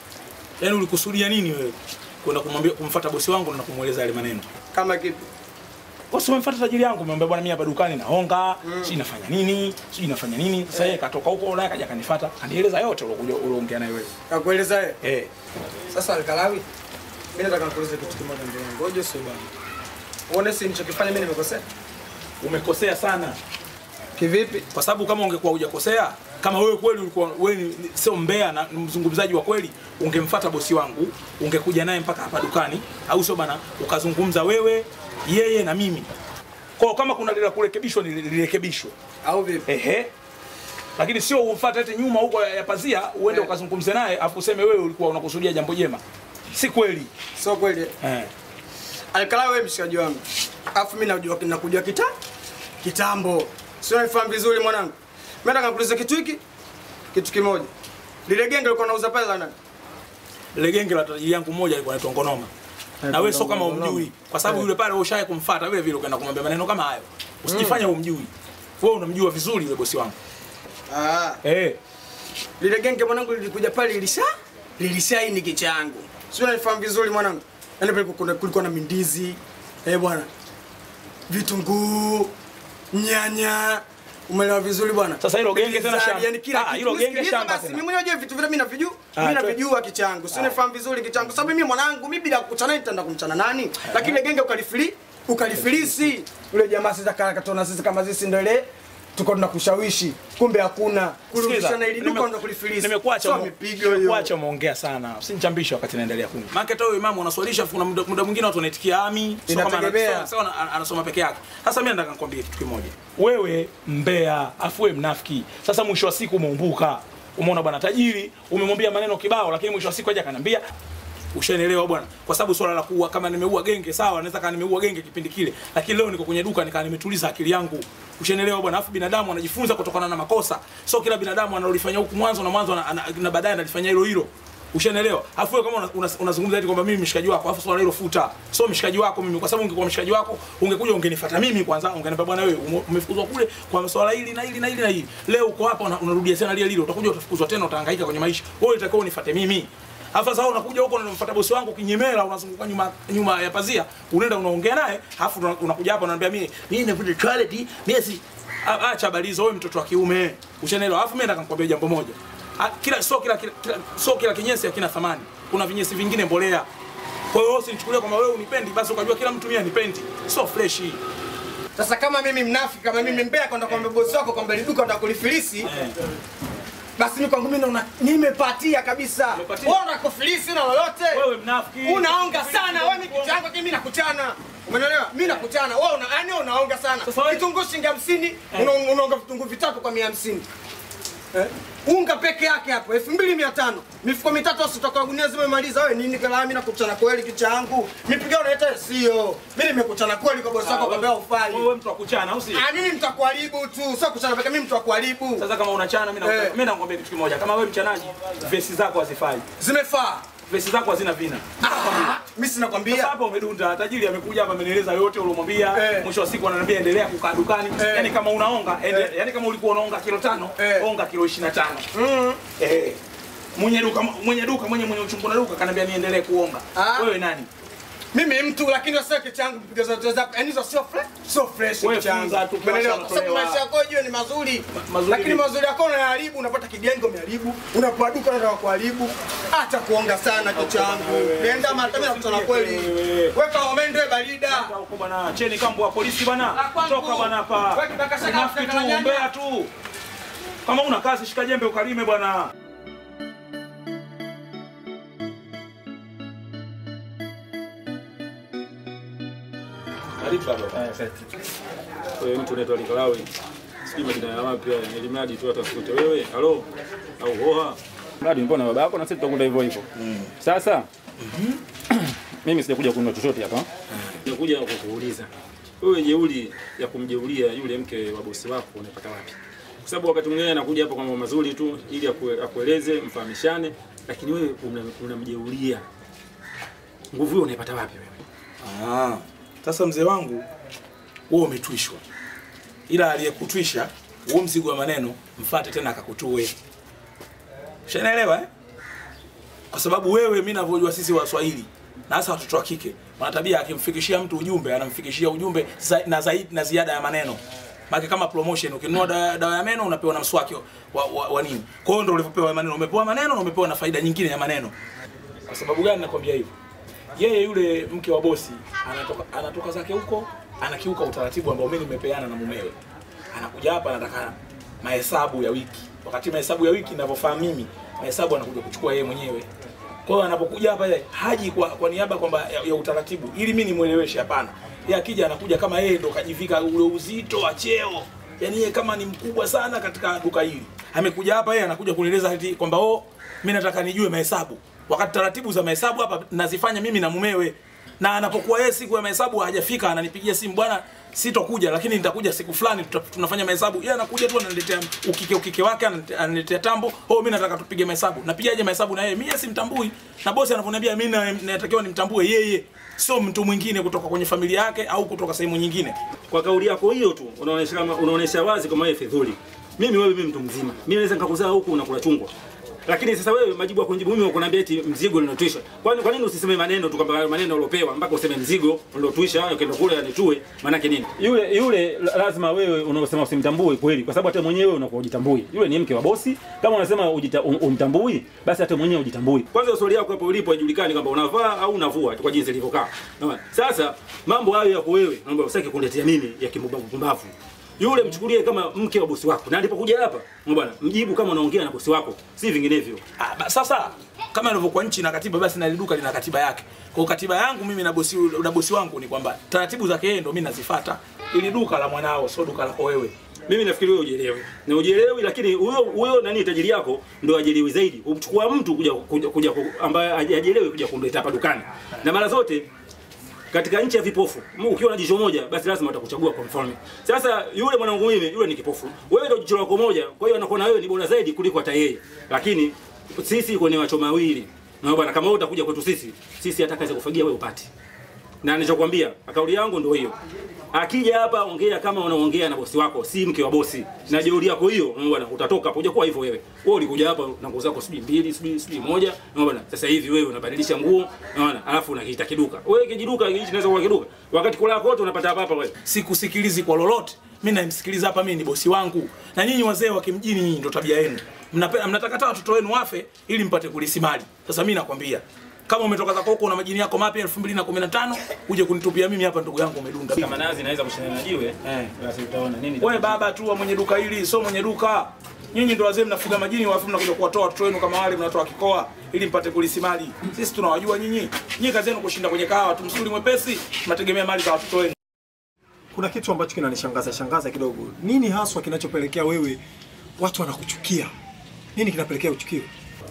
yaani ulikusudia nini wewe? Kwenda kumwambia kumfuata bosi wangu na kumueleza yale maneno. Kama kipi? Bosi umemfuata tajiri yangu, umemwambia bwana mimi hapa dukani naonga, mm. si nafanya nini, si nafanya nini. Sasa yeye katoka huko naye kaja kanifuata, kanieleza yote uliokuja uliongea naye wewe. Nakueleza yeye. Eh. Sasa Alkalawi. Mimi nataka nikuulize kitu kimoja ndugu yangu. Ngoja sio bana. Uone si nilichokifanya mimi nimekosea? Umekosea sana. Kivipi? Kwa sababu kama ungekuwa hujakosea, kama wewe kweli ulikuwa wewe ni- sio mbea na mzungumzaji wa kweli, ungemfuata bosi wangu, ungekuja naye mpaka hapa dukani, au sio bana, ukazungumza wewe, yeye na mimi. Kwa kama kuna lile kurekebishwa ni lirekebishwe. Au vipi? Ehe. Lakini sio ufuate eti nyuma huko ya ya pazia uende Eh. ukazungumze naye afu useme wewe ulikuwa unakusudia jambo jema. Si kweli. Sio kweli. Eh. Alkalawi wewe mshikaji wangu. Alafu mimi najua nakujua kita kitambo. Sio unifahamu vizuri mwanangu. Mimi nataka nikuulize kitu hiki. Kitu kimoja. Lile genge lilikuwa nauza pale la nani? Ile genge la tajiri yangu mmoja alikuwa anaitwa Ngonoma. Na wewe sio kama umjui kwa sababu yule pale ushaye kumfuata vile vile ukaenda kumwambia maneno kama hayo. Usijifanye umjui. Wewe unamjua vizuri yule bosi wangu. Ah, Eh. lile genge mwanangu lilikuja pale lilisha lilishaini kichangu. Sio unifahamu vizuri mwanangu. Yaani pale kulikuwa kulikuwa na mindizi. Eh bwana. Vitunguu, nyanya. Umeelewa vizuri bwana? Sasa hilo genge tena shamba. Yaani kila Ah, kitu. hilo genge Sikiliza shamba basi, tena. mimi mwenyewe vitu vile mimi navijua. Ah, Mimi tu- navijua kichangu. Sio unifahamu vizuri kichangu. Sababu mimi mwanangu mimi bila kukutana nitaenda kumchana nani? Lakini ile genge ukalifili, ukalifilisi. Yule jamaa sasa kana katona sisi kama sisi ndio ile tuko tunakushawishi. Kumbe hakuna. Kurudishana ili duka ndo kulifilisi. Nimekuacha Sio ume- mipigo hiyo. nimekuacha umeongea sana. Usinichambishe wakati naendelea kunywa. Maana hata wewe imamu unaswalisha kuna muda, muda mwingine watu wanaitikia ami, sio kama Inategemea. anasoma, sio ana- anasoma peke yake. Sasa mimi nataka nikwambie kitu kimoja. Wewe mbea, afu wewe mnafiki. Sasa mwisho wa siku umeumbuka. Umeona bwana tajiri, umemwambia maneno kibao lakini mwisho wa siku aje akanambia ushanielewa bwana, kwa sababu swala la kuua kama nimeua genge sawa, naweza kama nimeua genge kipindi kile, lakini leo niko kwenye duka nikaa nimetuliza akili yangu. Ushanielewa bwana, afu binadamu anajifunza kutokana na makosa. Sio kila binadamu analolifanya huku mwanzo na mwanzo na, na, na baadaye analifanya hilo hilo. Ushanielewa? Afu wewe kama unazungumza una, una eti kwamba mimi mshikaji wako, afu swala hilo futa. Sio mshikaji wako mimi, kwa sababu ungekuwa mshikaji wako, ungekuja ungenifuata mimi kwanza, ungeniambia bwana wewe ume- umefukuzwa kule kwa swala hili na hili na hili na hili. Leo uko hapa una- unarudia tena lile lile, utakuja utafukuzwa tena, utahangaika kwenye maisha. Wewe utakiwa unifuate mimi. Alafu sasa unakuja huko unamfuata bosi wangu kinyemela, unazunguka nyuma nyuma ya pazia, unaenda unaongea naye, alafu una- unakuja hapa unaniambia mimi mimi navuta quality, mimi si A- acha habari hizo, wewe mtoto wa kiume. Ushanielewa? Alafu mimi nataka nikwambia jambo moja. A- Kila sio kila, kila, kila sio kila kinyesi hakina thamani. Kuna vinyesi vingine mbolea. Kwa hiyo usinichukulie kama wewe unipendi basi ukajua kila mtu mimi anipendi. Sio fresh hii. Sasa kama mimi mnafiki, kama mimi mbea kwenda kwambia bosi wako kwamba ile duka nataka kulifilisi, basi mimi kwangu mimi naona nimepatia kabisa. Umepatia? Wewe unakufilisi na lolote? Wewe mnafiki. Unaonga sana. Wewe mimi kitu yangu mimi nakuchana. Umeelewa? Mimi nakuchana. Wewe una yani wewe unaonga sana. Sasa wewe- Kitunguu shilingi hamsini, una- unaonga vitunguu vitatu kwa mia hamsini. Eh? Unga peke yake hapo elfu mbili mia tano. Mifuko mitatu usitoka gunia zimemaliza. Wewe nini kala mimi nakuchana kweli kicha yangu? Mipiga unaleta sio. Mimi nimekuchana kweli kwa bosi wako kwamba ufai. Wewe mtu wa kuchana au si? Ah, mimi mtakuharibu tu. Sio kuchana peke mimi mtu wa kuharibu. Sasa kama unachana mimi na Eh. mimi nakwambia kitu kimoja. Kama wewe mchanaji, vesi zako hazifai. Zimefaa. Vesi zako hazina vina. Ah, mimi sina Sasa kwambia. hapa umedunda, tajiri amekuja hapa amenieleza yote ulomwambia. Eh. Mwisho wa siku ananiambia endelea kukaa dukani. Eh. Yaani kama unaonga, ende, yaani kama ulikuwa unaonga kilo tano, Eh. onga kilo ishirini na tano. Mm. Eh. Mwenye duka mwenye duka mwenye mwenye uchungu na duka kananiambia niendelee kuonga. Ah. Wewe nani? Mimi mtu lakini sasa kichwa changu piga zote za yaani hizo sio fresh, sio fresh Wewe kichwa changu. funza tu, Umeelewa? kwa Kwa sababu sababu maisha yako hiyo ni mazuri. mazuri Lakini ni- mazuri yako unayaharibu, unapata kigengo umeharibu, unapoa duka unataka kuharibu. Acha kuonga sana kichwa changu. Nenda matamia nakutana kweli. Weka omendo barida. Huko bwana, cheni kambo wa polisi bwana. kwangu. Toka bwana hapa. Wewe kitakashaka Unafiki tu, nyanya. umbea tu. Kama una kazi shika jembe ukalime bwana. Karibu baba. Wewe mtu unaitwa Likalawi. Sijui majina ya wapi haya, ili mradi tu atakute wewe. Halo. Au hoha. Mradi mbona baba yako na sisi tutakuta hivyo hivyo. Sasa mimi sijakuja kununua chochote hapa. Nimekuja kukuuliza. Wewe jeuri ya kumjeulia yule mke wa bosi wako unapata wapi? Kwa sababu wakati mwingine anakuja hapa kwa mambo mazuri tu ili akue- akueleze mfahamishane, lakini wewe unamjeulia. Una nguvu hiyo unaipata wapi wewe? Ah, sasa mzee wangu wewe umetwishwa. Ila aliyekutwisha huo mzigo wa maneno mfuate tena akakutue. Ushaelewa eh? Kwa sababu wewe mimi ninavyojua sisi Waswahili na hasa watoto wa kike wana tabia akimfikishia mtu ujumbe anamfikishia ujumbe za, na zaidi na ziada ya maneno. Maana kama promotion ukinunua dawa, dawa ya meno unapewa na mswaki wa, wa, wa nini? Kwa hiyo ndio ulivyopewa maneno, umepewa maneno na umepewa na faida nyingine ya maneno. Kwa sababu gani nakwambia hivyo? Yeye yule mke wa bosi anatoka anatoka zake huko, anakiuka utaratibu ambao mimi nimepeana na mumewe. Anakuja hapa anataka mahesabu ya wiki. Wakati mahesabu ya wiki ninavyofahamu mimi, mahesabu anakuja kuchukua yeye mwenyewe. Kwa hiyo anapokuja hapa yeye haji kwa, kwa niaba kwamba ya, ya utaratibu ili mimi nimueleweshe, hapana. Yeye akija anakuja kama yeye ndo kajivika ule uzito wa cheo. Yaani yeye kama ni mkubwa sana katika duka hili. Amekuja hapa yeye anakuja kunieleza eti kwamba oh mimi nataka nijue mahesabu. Wakati taratibu za mahesabu hapa nazifanya mimi na mumewe. Na anapokuwa yeye siku ya mahesabu hajafika ananipigia simu, bwana sitokuja lakini nitakuja siku fulani tunafanya mahesabu. Yeye anakuja tu ananiletea ukike ukike wake, ananiletea tambo, oh mimi nataka tupige mahesabu. Napigaje mahesabu na yeye? Mimi simtambui. Na bosi anaponiambia mimi natakiwa nimtambue yeye, sio mtu mwingine kutoka kwenye familia yake au kutoka sehemu nyingine. Kwa kauli yako hiyo tu unaonesha kama unaonesha wazi kama wewe fedhuli. Mimi wewe mimi mtu mzima. Mimi naweza nikakuzaa huku unakula chungwa. Lakini sasa wewe majibu ya kunijibu mimi ukuniambia eti mzigo ulinotwisha. Kwani kwa nini usiseme maneno tu kwamba maneno uliopewa mpaka useme mzigo uliotwisha hayo kendo kule anitue? Maana yake nini? Yule yule lazima wewe unaosema usimtambui kweli kwa sababu hata mwenyewe unakuwa ujitambui. Yule ni mke wa bosi. Kama unasema ujita, um, umtambui basi hata mwenyewe ujitambui. Kwanza swali yako hapo ulipo haijulikani kwamba unavaa au unavua kwa jinsi ilivyokaa. Unaona? Sasa mambo hayo yako wewe naomba usitaki kuniletea mimi ya kimbavu pumbavu. Yule mchukulie kama mke wa bosi wako. Na alipokuja hapa, bwana, mjibu kama unaongea na bosi wako, si vinginevyo. Ah, sasa kama ilivyokuwa nchi na katiba basi na duka lina katiba yake. Kwa katiba yangu mimi na bosi na bosi wangu ni kwamba taratibu zake yeye ndo mimi nazifuata. Ili duka la mwanao sio duka lako wewe. Mimi nafikiri wewe ujielewe. Na ujielewi lakini huyo huyo nani tajiri yako ndio ajielewi zaidi. Umchukua mtu kuja kuja, kuja ambaye ajielewi kuja kumleta hapa dukani. Na mara zote katika nchi ya vipofu, ukiwa na jicho moja basi lazima atakuchagua kwa mfalme. Sasa yule mwanangu mimi yule ni kipofu. Wewe ndio jicho lako moja, kwa hiyo anakuwa na wewe ni bora zaidi kuliko hata yeye. Lakini sisi kwenye macho mawili. Na bwana kama wewe utakuja kwetu sisi, sisi hata kazi kufagia wewe upate. Na nilichokuambia, kauli yangu ndio hiyo. Akija hapa ongea kama unaongea na bosi wako, si mke wa bosi. Na jeuri yako hiyo, bwana utatoka hapo, hujakuwa hivyo wewe. Wewe ulikuja hapa na nguo zako sijui mbili, sijui sijui moja, bwana. Sasa hivi wewe unabadilisha nguo, bwana, alafu unakiita kiduka. Wewe kijiduka hichi kinaweza kuwa kiduka. Wakati kula yako yote unapata hapa hapa wewe. Sikusikilizi kwa lolote. Mimi namsikiliza hapa, mimi ni bosi wangu. Na nyinyi wazee wa kimjini nyinyi ndio tabia yenu. Mnapenda mnataka hata watoto wenu wafe ili mpate kulisi mali. Sasa mimi nakwambia kama umetoka zako huko na majini yako mapya elfu mbili na kumi na tano uje kunitupia mimi hapa, ndugu yangu umedunda. Kama nazi naweza kushindana na jiwe, eh, basi utaona nini. Wewe baba tu wa mwenye duka hili, sio mwenye duka. Nyinyi ndio wazee mnafuga majini wafu mnakuja kuwatoa watoto wenu kama wale mnatoa kikoa ili mpate kulisi mali. Sisi tunawajua nyinyi. Nyinyi kazi yenu kushinda kwenye kahawa tu msuli mwepesi, mnategemea mali za watoto wenu. Kuna kitu ambacho kinanishangaza shangaza kidogo. Nini haswa kinachopelekea wewe watu wanakuchukia? Nini kinapelekea uchukiwe?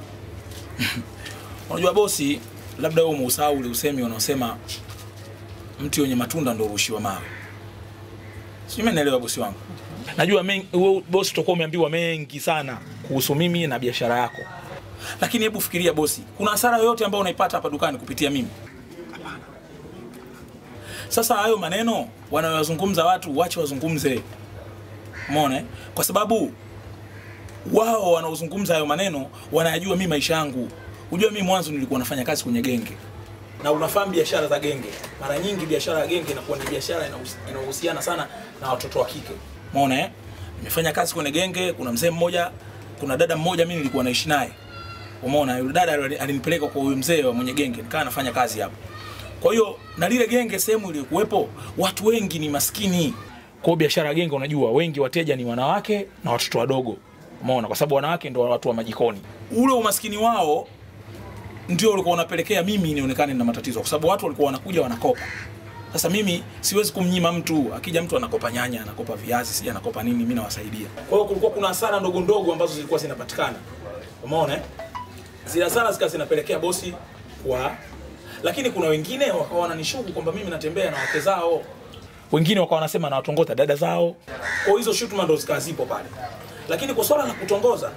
Unajua bosi, labda wewe umeusahau ule usemi unaosema mti wenye matunda ndio urushiwa mawe. Sio, umeelewa bosi wangu? Najua wewe bosi utakuwa umeambiwa mengi sana kuhusu mimi na biashara yako. Lakini hebu fikiria bosi, kuna hasara yoyote ambayo unaipata hapa dukani kupitia mimi? Hapana. Sasa hayo maneno wanayozungumza watu waache wazungumze. Umeona? Kwa sababu wao wanaozungumza hayo maneno wanayajua mimi maisha yangu. Unajua mimi mwanzo nilikuwa nafanya kazi kwenye genge. na unafahamu biashara za genge. Mara nyingi biashara ya genge inakuwa ni biashara inayohusiana sana na watoto wa kike. Umeona eh? Nimefanya kazi kwenye genge, kuna mzee mmoja, kuna dada mmoja mimi nilikuwa naishi naye. Umeona yule dada alinipeleka kwa huyo mzee wa mwenye genge, nikaa nafanya kazi hapo. Kwa hiyo na lile genge sehemu ile kuwepo watu wengi ni maskini. Kwa biashara ya genge unajua wengi wateja ni wanawake na watoto wadogo. Umeona kwa sababu wanawake ndio watu wa majikoni. Ule umaskini wao ndio ulikuwa unapelekea mimi nionekane na matatizo kwa sababu watu walikuwa wanakuja wanakopa. Sasa mimi siwezi kumnyima mtu, akija mtu anakopa nyanya, anakopa viazi, sija anakopa nini, mimi nawasaidia. Kwa hiyo kulikuwa kuna hasara ndogo ndogo ambazo zilikuwa zinapatikana. Umeona eh? Zile hasara zikawa zinapelekea bosi kwa, lakini kuna wengine wakawa wananishuku kwamba mimi natembea na wake zao. Wengine wakawa wanasema na watongota dada zao. Kwa hizo shutuma ndo zikazipo pale. Lakini kwa swala la kutongoza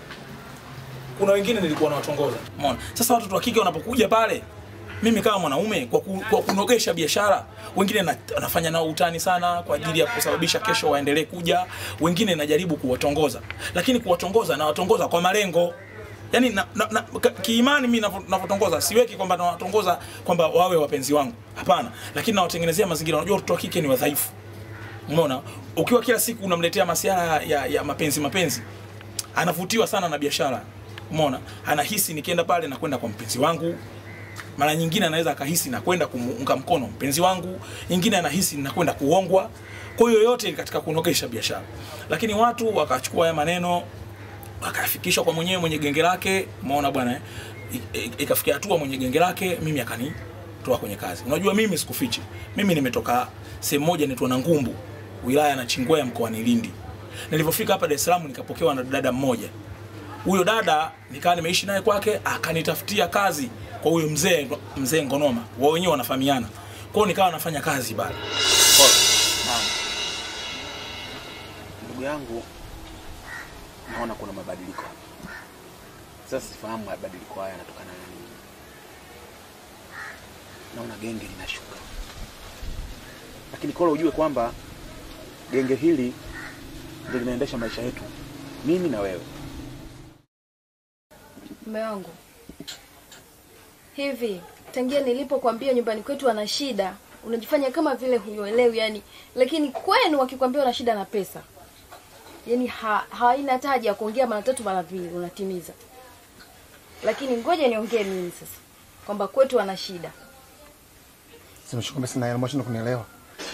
kuna wengine nilikuwa na watongoza. Umeona? Sasa watoto wa kike wanapokuja pale, mimi kama mwanaume kwa, ku, kwa kunogesha biashara, wengine na, nafanya nao utani sana kwa ajili ya kusababisha kesho waendelee kuja, wengine najaribu kuwatongoza. Lakini kuwatongoza na watongoza kwa malengo. Yaani na, na, na, kiimani mimi ninapotongoza siweki kwamba nawatongoza kwamba wawe wapenzi wangu. Hapana, lakini nawatengenezea mazingira. Unajua watoto wa kike ni wadhaifu. Umeona? Ukiwa kila siku unamletea masuala ya, ya mapenzi mapenzi, anavutiwa sana na biashara. Umeona? Anahisi nikienda pale na kwenda kwa mpenzi wangu. Mara nyingine anaweza akahisi na kwenda kumunga mkono mpenzi wangu, nyingine anahisi na kwenda kuongwa. Kwa hiyo yote katika kunogesha biashara. Lakini watu wakachukua haya maneno wakafikisha kwa mwenyewe mwenye genge lake. Umeona bwana eh? Ikafikia hatua mwenye genge lake mimi akanitoa kwenye kazi. Unajua mimi sikufichi. Mimi nimetoka sehemu moja inaitwa Nangumbu, wilaya na Chingwea mkoani Lindi. Nilipofika hapa Dar es Salaam nikapokewa na dada mmoja. Huyo dada nikaa nimeishi naye kwake, akanitafutia kazi kwa huyo mzee mzee Ngonoma. Wao wenyewe wanafahamiana. Kwa hiyo nikawa nafanya kazi pale. Naam. Ndugu yangu, naona kuna mabadiliko. Sasa sifahamu mabadiliko haya yanatokana na nini. Naona genge linashuka. Lakini kola ujue kwamba genge hili ndio linaendesha maisha yetu. Mimi na wewe. Mume wangu. Hivi, tangia nilipokuambia nyumbani kwetu ana shida, unajifanya kama vile huelewi yani, lakini kwenu wakikwambia una shida na pesa. Yaani ha, haina haja ya kuongea mara tatu mara mbili unatimiza. Lakini ngoja niongee mimi sasa kwamba kwetu ana shida. Simshukumbe sina hela, mbona kunielewa?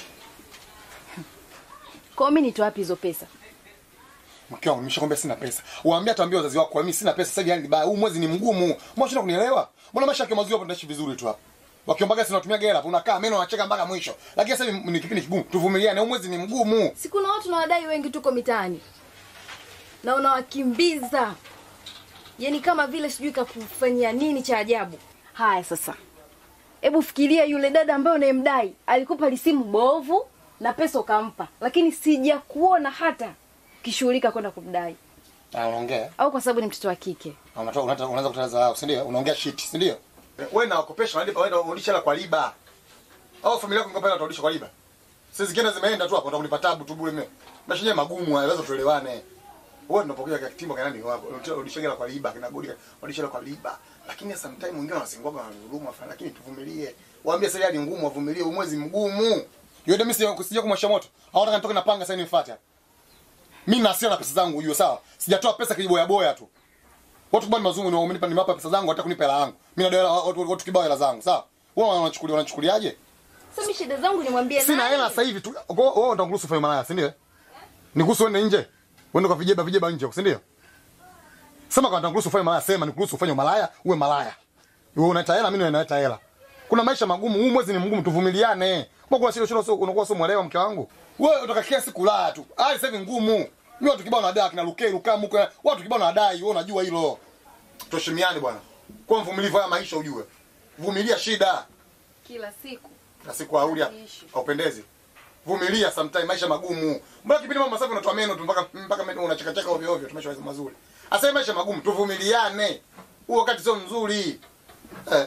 Kwa mimi nitoa wapi hizo pesa? Mke wangu nimeshakwambia sina pesa. Waambia tuambie wazazi wako kwa mimi sina pesa sasa hivi, yani baya. Huu mwezi ni mgumu. Mbona kunielewa? Mbona maisha yake mazuri hapo tunaishi vizuri tu hapa. Wakiombaga sina tumia hela hapo unakaa meno unacheka mpaka mwisho. Lakini sasa hivi ni kipindi kigumu. Tuvumiliane, huu mwezi ni mgumu. Si kuna watu na wadai wengi tuko mitaani. Na unawakimbiza. Yaani kama vile sijui kakufanyia nini cha ajabu. Haya sasa. Hebu fikiria yule dada ambaye unayemdai alikupa lisimu bovu na pesa ukampa, lakini sija kuona hata kishughulika kwenda kumdai. Ah, unaongea? Au kwa sababu ni mtoto wa kike. Ah, unatoka unaanza kutangaza wao, si ndio? Unaongea shit, si ndio? Wewe na ukopesha walipa wewe unarudisha hela kwa riba. Au familia yako ngopela utarudisha kwa riba. Sisi zingine zimeenda tu hapo unataka tabu tu bure mimi. Maisha yenyewe magumu haya, lazima tuelewane. Wewe unapokuja kwa kitimo kana nini wapo? Unarudisha hela kwa riba, kina godi unarudisha hela kwa riba. Lakini sometimes wengine wanasingwaga na huruma fulani, lakini tuvumilie. Waambie sasa hali ngumu wavumilie, mwezi mgumu. Yule mimi sija kumwasha moto. Au nataka nitoke na panga sasa nifuate hapa. Mimi na hasira na pesa zangu ujue sawa. Sijatoa pesa kijiboya boya tu. Watu bado mazungu ni wamenipa nimapa pesa zangu hata kunipa hela yangu. Mimi na hela watu, watu kibao hela zangu, sawa? Wewe unachukulia unachukuliaje? Sasa mimi shida zangu nimwambie nani? Sina hela sasa hivi tu. Wewe ndio ngurusu fanya malaya, si ndio? Nikuruhusu uende nje. Uende kwa vijeba vijeba nje, si ndio? Sema kwa ngurusu fanya malaya, sema nikuruhusu ufanye malaya, uwe malaya. Wewe unaita hela, mimi naita hela. Kuna maisha magumu, huu mwezi ni mgumu, tuvumiliane. Mbona kuna shida shida unakuwa sio mwelewa mke wangu? Wewe utaka kiasi kulaa tu. Hali sasa hivi ngumu. Mimi watu kibao na dai kina Luke Lukamu kwa watu kibao na dai, wewe unajua hilo. Tushimiane bwana. Kwa mvumilivu ya maisha ujue. Vumilia shida. Kila siku. Kila siku haulia haupendezi. Vumilia sometime maisha magumu. Mbona kipindi mama safi unatoa meno tu mpaka mpaka meno unacheka cheka ovyo ovyo, tumeshaweza mazuri. Asa maisha magumu, tuvumiliane. Huo wakati sio mzuri. Eh.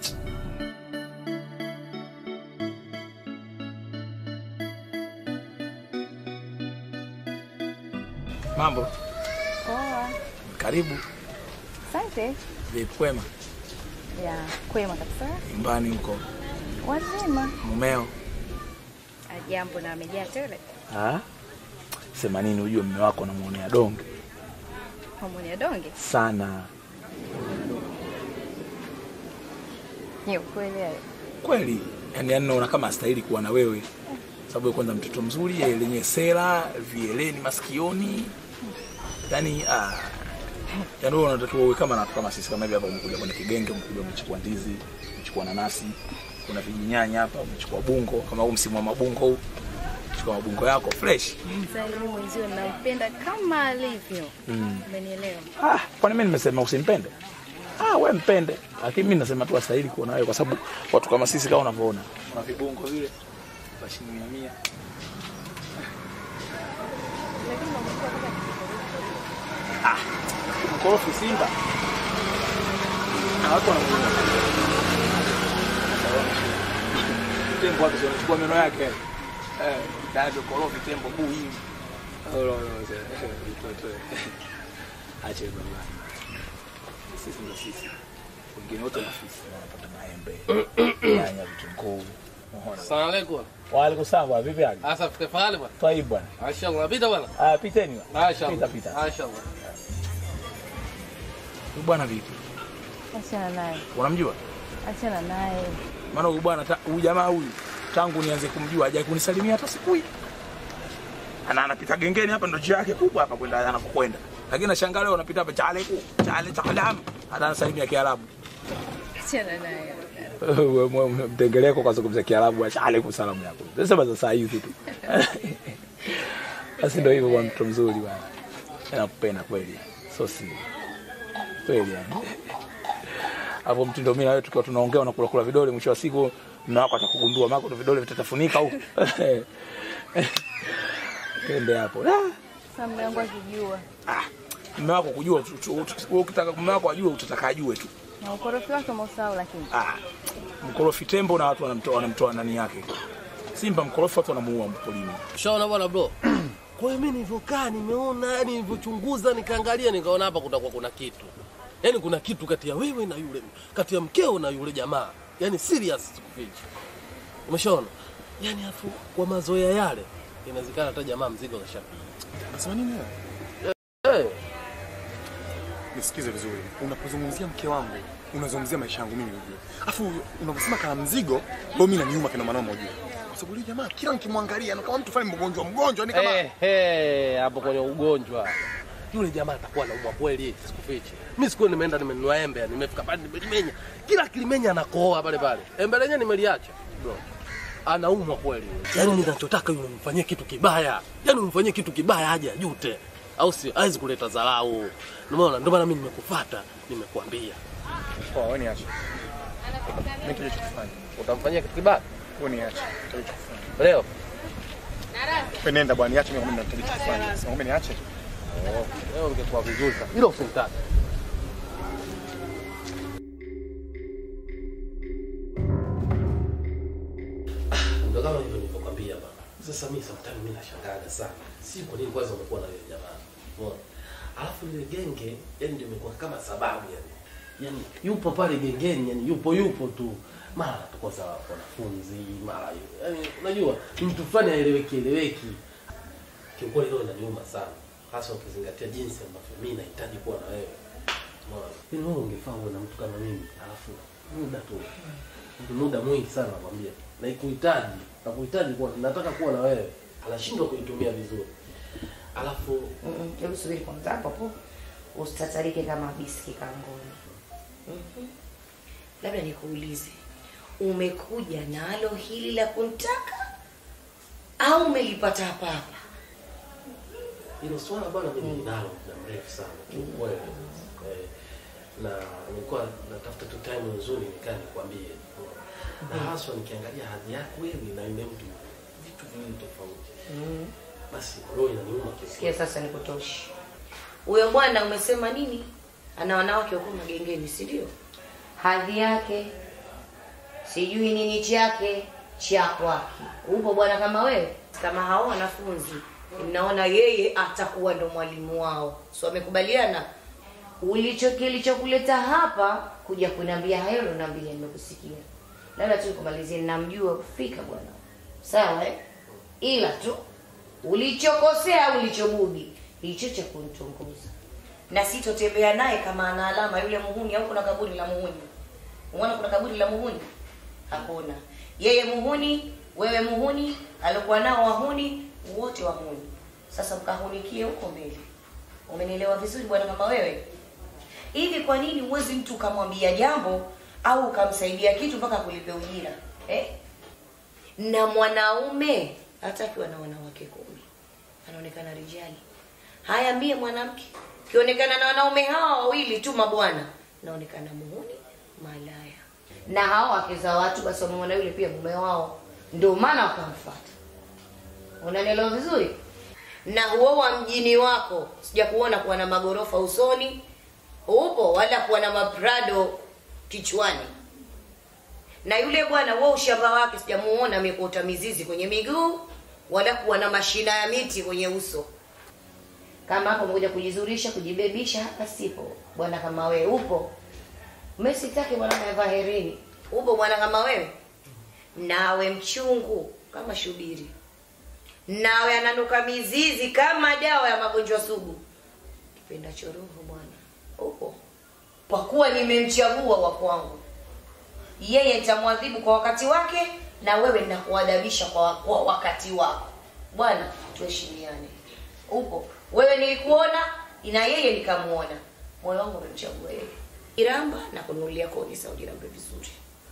Mambo. Poa. Karibu. Asante. Vipi kwema? Ya, kwema kabisa. Nyumbani huko. Wazima. Mumeo? Ajambo na amejaa tele. Ah? Sema nini ujue mume wako anamuonea donge? Amuonea donge? Sana. Ni kweli hayo. Kweli. Yaani anaona kama astahili kuwa na wewe. Sababu kwanza mtoto mzuri, yeye lenye sera, vieleni masikioni. Yaani ah yaani wewe unatakiwa uwe kama na kama sisi kama hivi hapa umekuja kwenye kigenge, umekuja umechukua ndizi, umechukua nanasi, kuna vijinyanya hapa, umechukua bungo kama huu msimu wa mabungo huu. Chukua mabungo yako fresh. Mzee mwenzio nampenda kama alivyo. Mm. Umenielewa? Ah, kwani mimi nimesema usimpende? Ah, wewe mpende. Lakini mimi nasema tu astahili kuona wewe kwa sababu watu kama sisi kama unavyoona. Kuna vibungo vile. Basi mia mia. Ah, mkorofi Simba. Na watu wanamuona. Tembo watu wanachukua meno yake. Eh, ndio korofi tembo buu hii. Oh, no, no, mtoto. Acha baba. Sisi ndio sisi. Wengine wote na sisi wanapata maembe. Nyanya vitunguu. Asalamu alaykum. Wa alaykum salaam, vipi hali? Asa fika hali bwana. Tayeb bwana. Mashaallah, pita bwana. Ah, piteni bwana. Mashaallah. Pita pita. Mashaallah. Bwana vipi? Achana naye. Unamjua? Achana naye. Maana huyu bwana huyu jamaa huyu tangu nianze kumjua hajawahi kunisalimia hata siku hii. Ana anapita gengeni hapa ndo njia yake kubwa hapa kwenda anapokwenda. Lakini nashangaa leo anapita hapa chale ku, chale chalam. Hata anasalimia Kiarabu. Achana naye. Wewe mtengeleko kwa sababu za Kiarabu chale ku salamu yako. Sasa basi saa hizi tu. Basi ndio hivyo bwana, mtu mzuri bwana. Anakupenda kweli. So si. Kweli yani. Hapo mtindo mimi na wewe tukiwa tunaongea na kula kula vidole mwisho wa siku mume wako atakugundua mako ndo vidole vitatafunika huko. Kende hapo. Sasa mume wangu akijua. Ah. Mume wako kujua ukitaka mume wako ajue utataka ajue tu. Na ukorofi wake umesahau lakini. Ah. Mkorofi tembo na watu wanamtoa wanamtoa nani yake. Simba mkorofi watu wanamuua mpolini. Ushaona bwana bro? Kwa hiyo mimi nilivyokaa nimeona, yani nilivyochunguza nikaangalia nikaona hapa kutakuwa kuna kitu. Yaani kuna kitu kati ya wewe na yule, kati ya mkeo na yule jamaa. Yaani serious sikufichi. Umeshaona? Yaani afu kwa mazoea yale inawezekana hata jamaa mzigo kashapiga. Unasema nini wewe? Eh. Nisikize vizuri. Unapozungumzia mke wangu, unazungumzia maisha yangu mimi unajua. Afu unaposema kana mzigo, ndio mimi naniuma kina maneno moja. Kwa sababu yule jamaa kila nikimwangalia ni kama mtu fulani mgonjwa mgonjwa ni kama eh eh hapo kwenye ugonjwa. Yule jamaa atakuwa anaumwa kweli, sikufichi. Mimi siku nimeenda nimenunua embe, nimefika pale nimelimenya. Kila kilimenya anakohoa pale pale. Embe lenyewe nimeliacha. Bro. Anaumwa kweli. Yaani ninachotaka yule mfanyie kitu kibaya. Yaani umfanyie kitu kibaya aje ajute. Au si haizi kuleta dharau. Unaona? Ndio maana mimi nimekufuata, nimekuambia. Poa, wewe niache. Mimi kitu kufanya. Utamfanyia kitu kibaya? Wewe niache. Leo. Wewe nenda bwana, niache mimi kama nina kitu kufanya. Sasa wewe niache. Oh, leo ungekuwa vizuri sana. Hilo usimtaki. Ndio kama hivyo nilivyokuambia baba. Sasa mimi sometimes mimi nashangaa sana. Si kwa nini kwanza umekuwa na yule jamaa. Unaona? Alafu ile genge yani ndio imekuwa kama sababu yani. Yaani yupo pale gengeni yani yupo yupo tu. Mara tukosa wanafunzi, mara yani unajua mtu fulani haeleweki eleweki. Kiukweli leo inaniuma sana. Hasa ukizingatia jinsi ambavyo mimi nahitaji kuwa na wewe. Unaona? Ni wewe ungefaa uwe na mtu kama mimi. Alafu muda tu. Muda mwingi sana nakwambia. Na ikuhitaji, na kuhitaji kuwa nataka kuwa na wewe. Anashindwa kuitumia vizuri. Alafu hebu mm, subiri kwanza hapo hapo. Usitatarike kama biski kangoni. Mhm. Labda nikuulize. Umekuja nalo hili la kuntaka au umelipata hapa hapa? Hilo swala bwana mimi ninalo muda mrefu sana kiukweli. Eh, na nilikuwa natafuta tu time nzuri nikaa nikwambie. Na hasa nikiangalia hadhi yako wewe na yule mtu vitu viwili tofauti. Mm. Basi roho inaniuma kiasi. Sikia sasa nikutoshi. Huyo bwana umesema nini? Ana wanawake huko magengeni, si ndio? Hadhi yake sijui nini chake cha kwake. Upo bwana kama wewe? Kama hao wanafunzi mnaona yeye atakuwa ndo mwalimu wao. So amekubaliana ulicho kilichokuleta hapa kuja kuniambia hayo, ndo niambia nimekusikia. Labda tu kumalizia, namjua kufika bwana. Sawa eh? Ila tu ulichokosea au ulichobudi hicho cha kunitongoza. Na sitotembea naye kama ana alama yule muhuni au kuna kaburi la muhuni. Unaona kuna kaburi la muhuni? Hakuna. Yeye muhuni, wewe muhuni, alikuwa nao wahuni, wote wahuni. Sasa mkahunikie huko mbele. Umenielewa vizuri bwana mama wewe? Hivi kwa nini uwezi mtu ukamwambia jambo au ukamsaidia kitu mpaka kulipe ujira? Eh? Na mwanaume hatakiwa na wanawake kumi. Anaonekana rijali. Haya mie mwanamke kionekana na wanaume hawa wawili tu mabwana, naonekana muhuni, malaya. Na hao wake za watu basi wamemwona yule pia mume wao. Ndio maana wakamfuata. Unanielewa vizuri? Na huo wa mjini wako sijakuona kuwa na magorofa usoni upo wala kuwa na maprado kichwani. Na yule bwana wao ushamba wake sijamuona amekota mizizi kwenye miguu wala kuwa na mashina ya miti kwenye uso. Kama hapo mmoja kujizurisha kujibebisha hapa sipo. Bwana kama wewe upo. Umesitaki bwana amevaa herini. Upo bwana kama wewe. Nawe mchungu kama shubiri. Nawe ananuka mizizi kama dawa ya magonjwa sugu. Kipenda choroho bwana. Upo. Kwa kuwa nimemchagua wa kwangu. Yeye nitamwadhibu kwa wakati wake na wewe ninakuadabisha kwa, kwa wakati wako. Bwana tuheshimiane. Upo. Wewe nilikuona na yeye nikamuona. Moyo wangu umemchagua yeye. Iramba na kununulia kodi Saudi Arabia vizuri.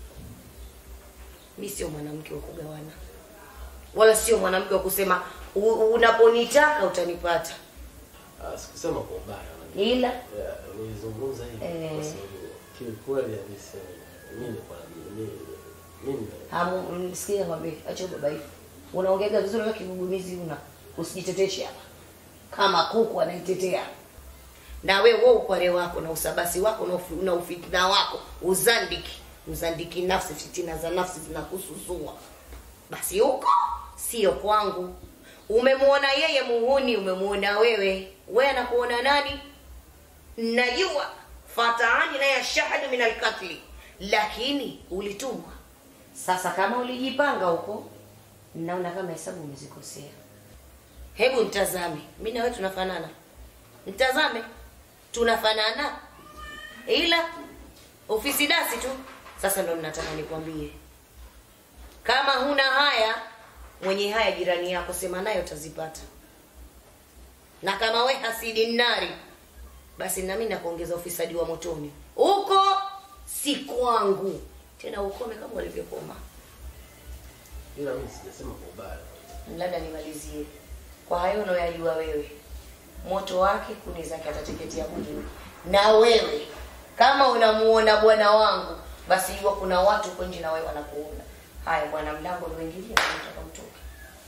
Mimi sio mwanamke wa kugawana. Wala sio mwanamke wa kusema unaponitaka utanipata. Ah, sikusema kwa ubaya. Ila yeah, nilizungumza hivi eh, kwa sababu kiukweli kabisa mimi kwa mimi mimi hamu msikia kwambie acha baba hivi. Unaongea vizuri kama kigugumizi una. Usijiteteshe hapa. Kama kuku anaitetea. Na wewe wewe ukware wako na usabasi wako na ufitna wako, uzandiki, uzandiki nafsi, fitina za nafsi zinakususua. Basi huko sio kwangu. Umemuona yeye muhuni, umemuona wewe. Wewe anakuona nani? Najua fataani na ya shahadu min al-qatl. Lakini ulitumwa. Sasa kama ulijipanga huko, naona kama hesabu umezikosea. Hebu mtazame. Mimi na wewe tunafanana. Mtazame. Tunafanana. Ila ofisi dasi tu. Sasa ndo ninataka nikwambie. Kama huna haya, mwenye haya jirani yako sema naye utazipata. Na kama we hasidi nari, basi na mimi nakuongeza ufisadi wa motoni. Huko si kwangu. Tena ukome kama ulivyokoma. ila mimi sijasema kwa ubaya. Labda nimalizie. Kwa hayo unayojua wewe, moto wake kuni zake atateketea bure. Na wewe kama unamuona bwana wangu, basi jua kuna watu huko nje na wewe wanakuona. Haya bwana, mlango unaingilia na nataka mtoke.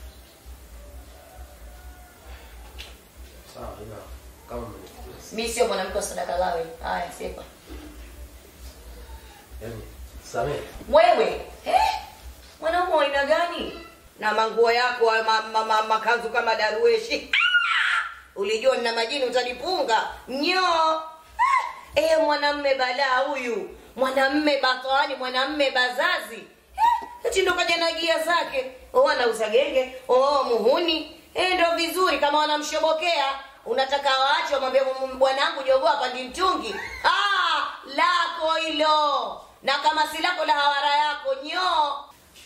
Sawa, ila kama mnifikiria. Mimi sio mwanamke wa sadaka lawe. Haya sepa. Yaani samehe. Wewe, eh? Mwanaume wa aina gani? Na manguo yako makanzu ma, ma, ma, kama darueshi. Ulijua nina majini utanipunga. Nyo. Eh, mwanamume balaa huyu. Mwanamume batwani, mwanamume bazazi. Eh, eti ndo kaja na gia zake. Oh, anauza genge. Oh, muhuni. Eh, ndo vizuri kama wanamshobokea. Unataka waache wamwambie bwanangu jogoo hapa ndi mtungi. Ah, lako hilo. Na kama si lako la hawara yako nyo.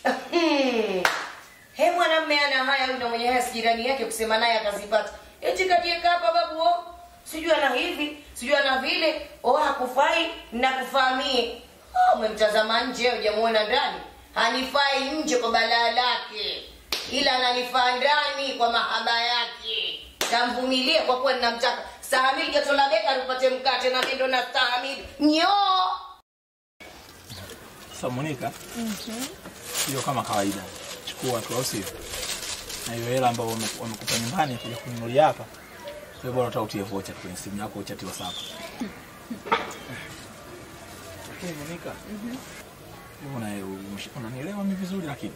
He mwanamume ana haya huyu na mwenye haya jirani yake kusema naye akazipata. Eti kajieka hapa babu oh. Sijui ana hivi, sijui ana vile, oh hakufai na kufahamie. Oh umemtazama nje hujamuona ndani. Hanifai nje kwa balaa lake. Ila ananifaa ndani kwa mahaba yake. Tamvumilie kwa kuwa ninamtaka. Stahamili joto la beka upate mkate na mimi ndo nastahamili. Nyo. Sasa Monica. Mhm. Hiyo kama kawaida. Chukua tu au sio? Na hiyo hela ambayo wamekupa nyumbani kuja kununulia hapa. Wewe bora utautie vocha kwenye simu yako uchati WhatsApp. Okay, Monica. Mhm. Wewe una unanielewa mimi vizuri lakini.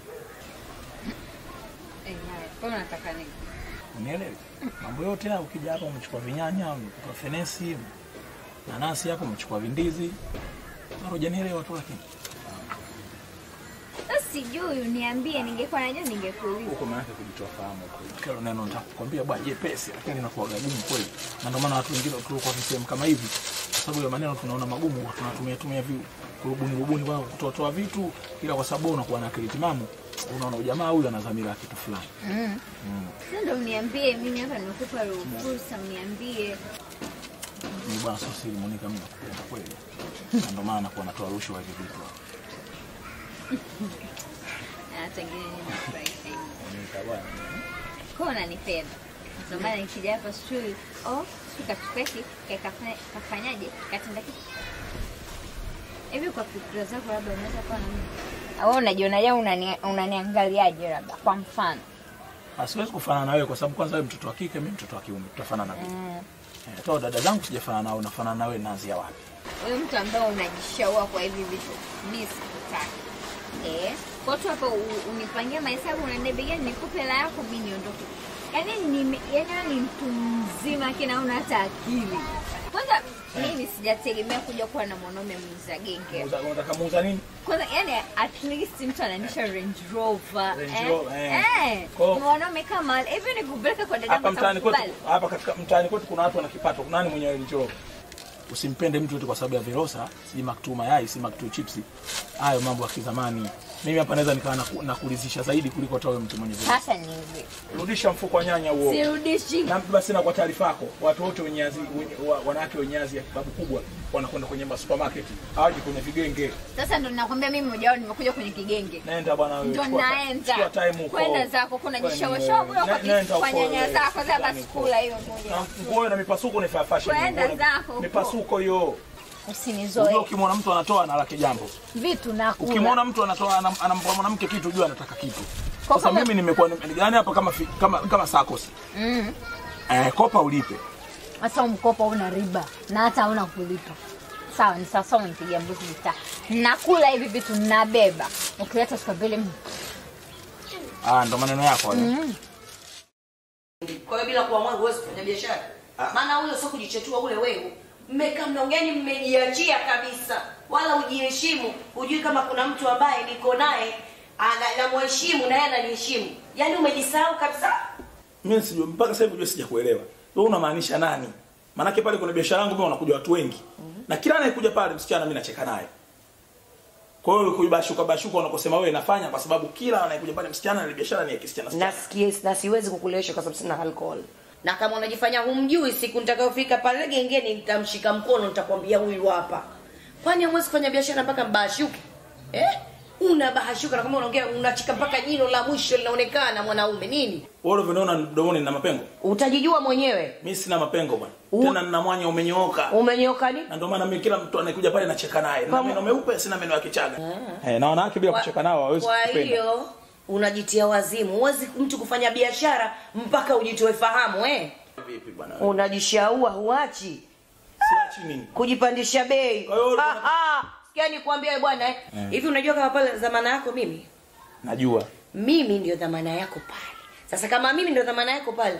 Eh, haya. Kwa unataka nini? Unielewi? Mambo yote haya ukija hapa umechukua vinyanya, umechukua fenesi, nanasi hapo umechukua vindizi. Bado hujanielewa tu lakini. Sijui uniambie, ningekuwa najua ningekuuliza. Huko maana yake kujitoa fahamu huko. Kile neno nataka kukwambia bwana jepesi lakini linakuwa gumu kweli. Na ndio maana watu wengine tulikuwa visema kama hivi. Kwa sababu ya maneno tunaona magumu, tunatumia tumia viu kurubuni rubuni kwa kutotoa vitu ila kwa sababu unakuwa na akili timamu. Unaona ujamaa huyu ana dhamira kitu fulani. Mm. Mm. Sasa ndio uniambie, mimi hapa nimekupa ruhusa uniambie. Ni bwana sio siri Monica mimi nakupenda kweli. Ndio maana nakuwa natoa rushwa hivi vitu. Hata ngine ninafurahi. Nitakuwa. Kwa unanipenda. Ndio maana nikija hapa shule, oh, sikachukeki, kafanyaje? Katenda kitu. Hivi kwa fikra zako labda unaweza kuwa na mimi. Wewe unajiona leo unani unaniangaliaje labda kwa mfano? Asiwezi kufanana na wewe kwa sababu kwanza wewe mtoto wa kike mimi mtoto wa kiume. Tutafanana vipi? Mm. Eh, toa dada zangu sijafanana nao, nafanana na wewe naanzia wapi? Wewe mtu ambaye unajishaua kwa hivi vitu, mimi sikutaki. Eh, kwa tu hapo unipangia mahesabu unanibegea nikupe hela yako mimi niondoke. Yaani ni yaani ni mtu mzima kina una hata akili. Kwanza mimi sijategemea kuja kuwa na mwanaume muuza genge. Muuza unataka muuza nini? Kwanza yani at least mtu ananisha Range Rover. Range Rover, eh. Eh. Mwanaume kama hivi ni kupeleka kwa dada hapa mtaani kwetu. Hapa katika mtaani kwetu kuna watu wana kipato. Nani mwenye Range Rover? Usimpende mtu yote kwa sababu ya virosa, si maktu mayai, si maktu chipsi. Hayo mambo ya kizamani. Mimi hapa naweza nikawa nakulizisha zaidi kuliko hata wewe mtu mwenye virosa. Sasa ni hivi. Rudisha mfuko wa nyanya huo. Sirudishi. Na basi na kwa taarifa yako, watu wote wenye azi wanawake wenye azi ya babu kubwa wanakwenda kwenye supermarket, hawaji kwenye vigenge. Sasa ndo ninakwambia mimi mmoja wao nimekuja kwenye kigenge. Nenda bwana wewe. Ndo naenda. Chukua time huko. Kwenda zako kuna jishawashawa kwa nyanya zako za basi kula hiyo moja. Nguo na mipasuko ni fashion. Kwenda zako. Mipasuko hiyo. Usinizoe. Unajua ukimwona mtu anatoa na lake jambo. Vitu na kula. Ukimwona mtu anatoa anampa mwanamke kitu jua anataka kitu. Sasa mimi nimekuwa yani hapa kama kama kama sakosi. Mm. Eh, kopa ulipe. Sasa mkopa una riba na hata hauna kulipa. Sawa, ni sasa unipigia mbuzi mtaa. Nakula hivi vitu ninabeba. Ukileta skabele mimi. Ah, ndo maneno yako hayo. Mm. Kwa hiyo bila kuamua huwezi kufanya biashara. Maana huyo sio kujichetua ule wewe. Mmekaa mnaongeni mmejiachia kabisa. Wala ujiheshimu. Hujui kama kuna mtu ambaye niko naye anamheshimu na yeye ananiheshimu. Yaani umejisahau kabisa. Mimi sijui mpaka sasa hivi sijakuelewa. Wewe unamaanisha nani? Maana pale kuna biashara yangu mimi wanakuja watu wengi. Mm-hmm. Na kila anayekuja pale msichana mimi nacheka naye. Kwa hiyo kuibashuka bashuka unakosema wewe nafanya kwa sababu kila anayekuja pale msichana na biashara ni ya kisichana. Nasikia na siwezi kukulewesha kwa sababu sina alcohol. Na kama unajifanya humjui siku nitakayofika pale gengeni nitamshika mkono nitakwambia huyu hapa. Kwani huwezi kufanya biashara mpaka mbashuke? Eh? Unabahashuka na kama unaongea unachika mpaka jino la mwisho linaonekana mwanaume nini? Wewe unaona mdomoni nina mapengo? Utajijua mwenyewe. Mimi sina mapengo bwana. Tena nina mwanya umenyooka. Umenyooka nini? Na ndio maana mimi kila mtu anayekuja pale nacheka naye. Na meno meupe sina meno ya kichaga. Eh, na wanawake bila kucheka nao hawezi kupenda. Kwa hiyo unajitia wazimu. Huwezi mtu kufanya biashara mpaka ujitoe fahamu eh? Vipi bwana? Unajishaua huachi. Siachi nini? Kujipandisha bei. Ah ah. Sikia nikwambie bwana eh. Hivi unajua kama pale dhamana yako mimi? Najua. Mimi ndio dhamana yako pale. Sasa kama mimi ndio dhamana yako pale,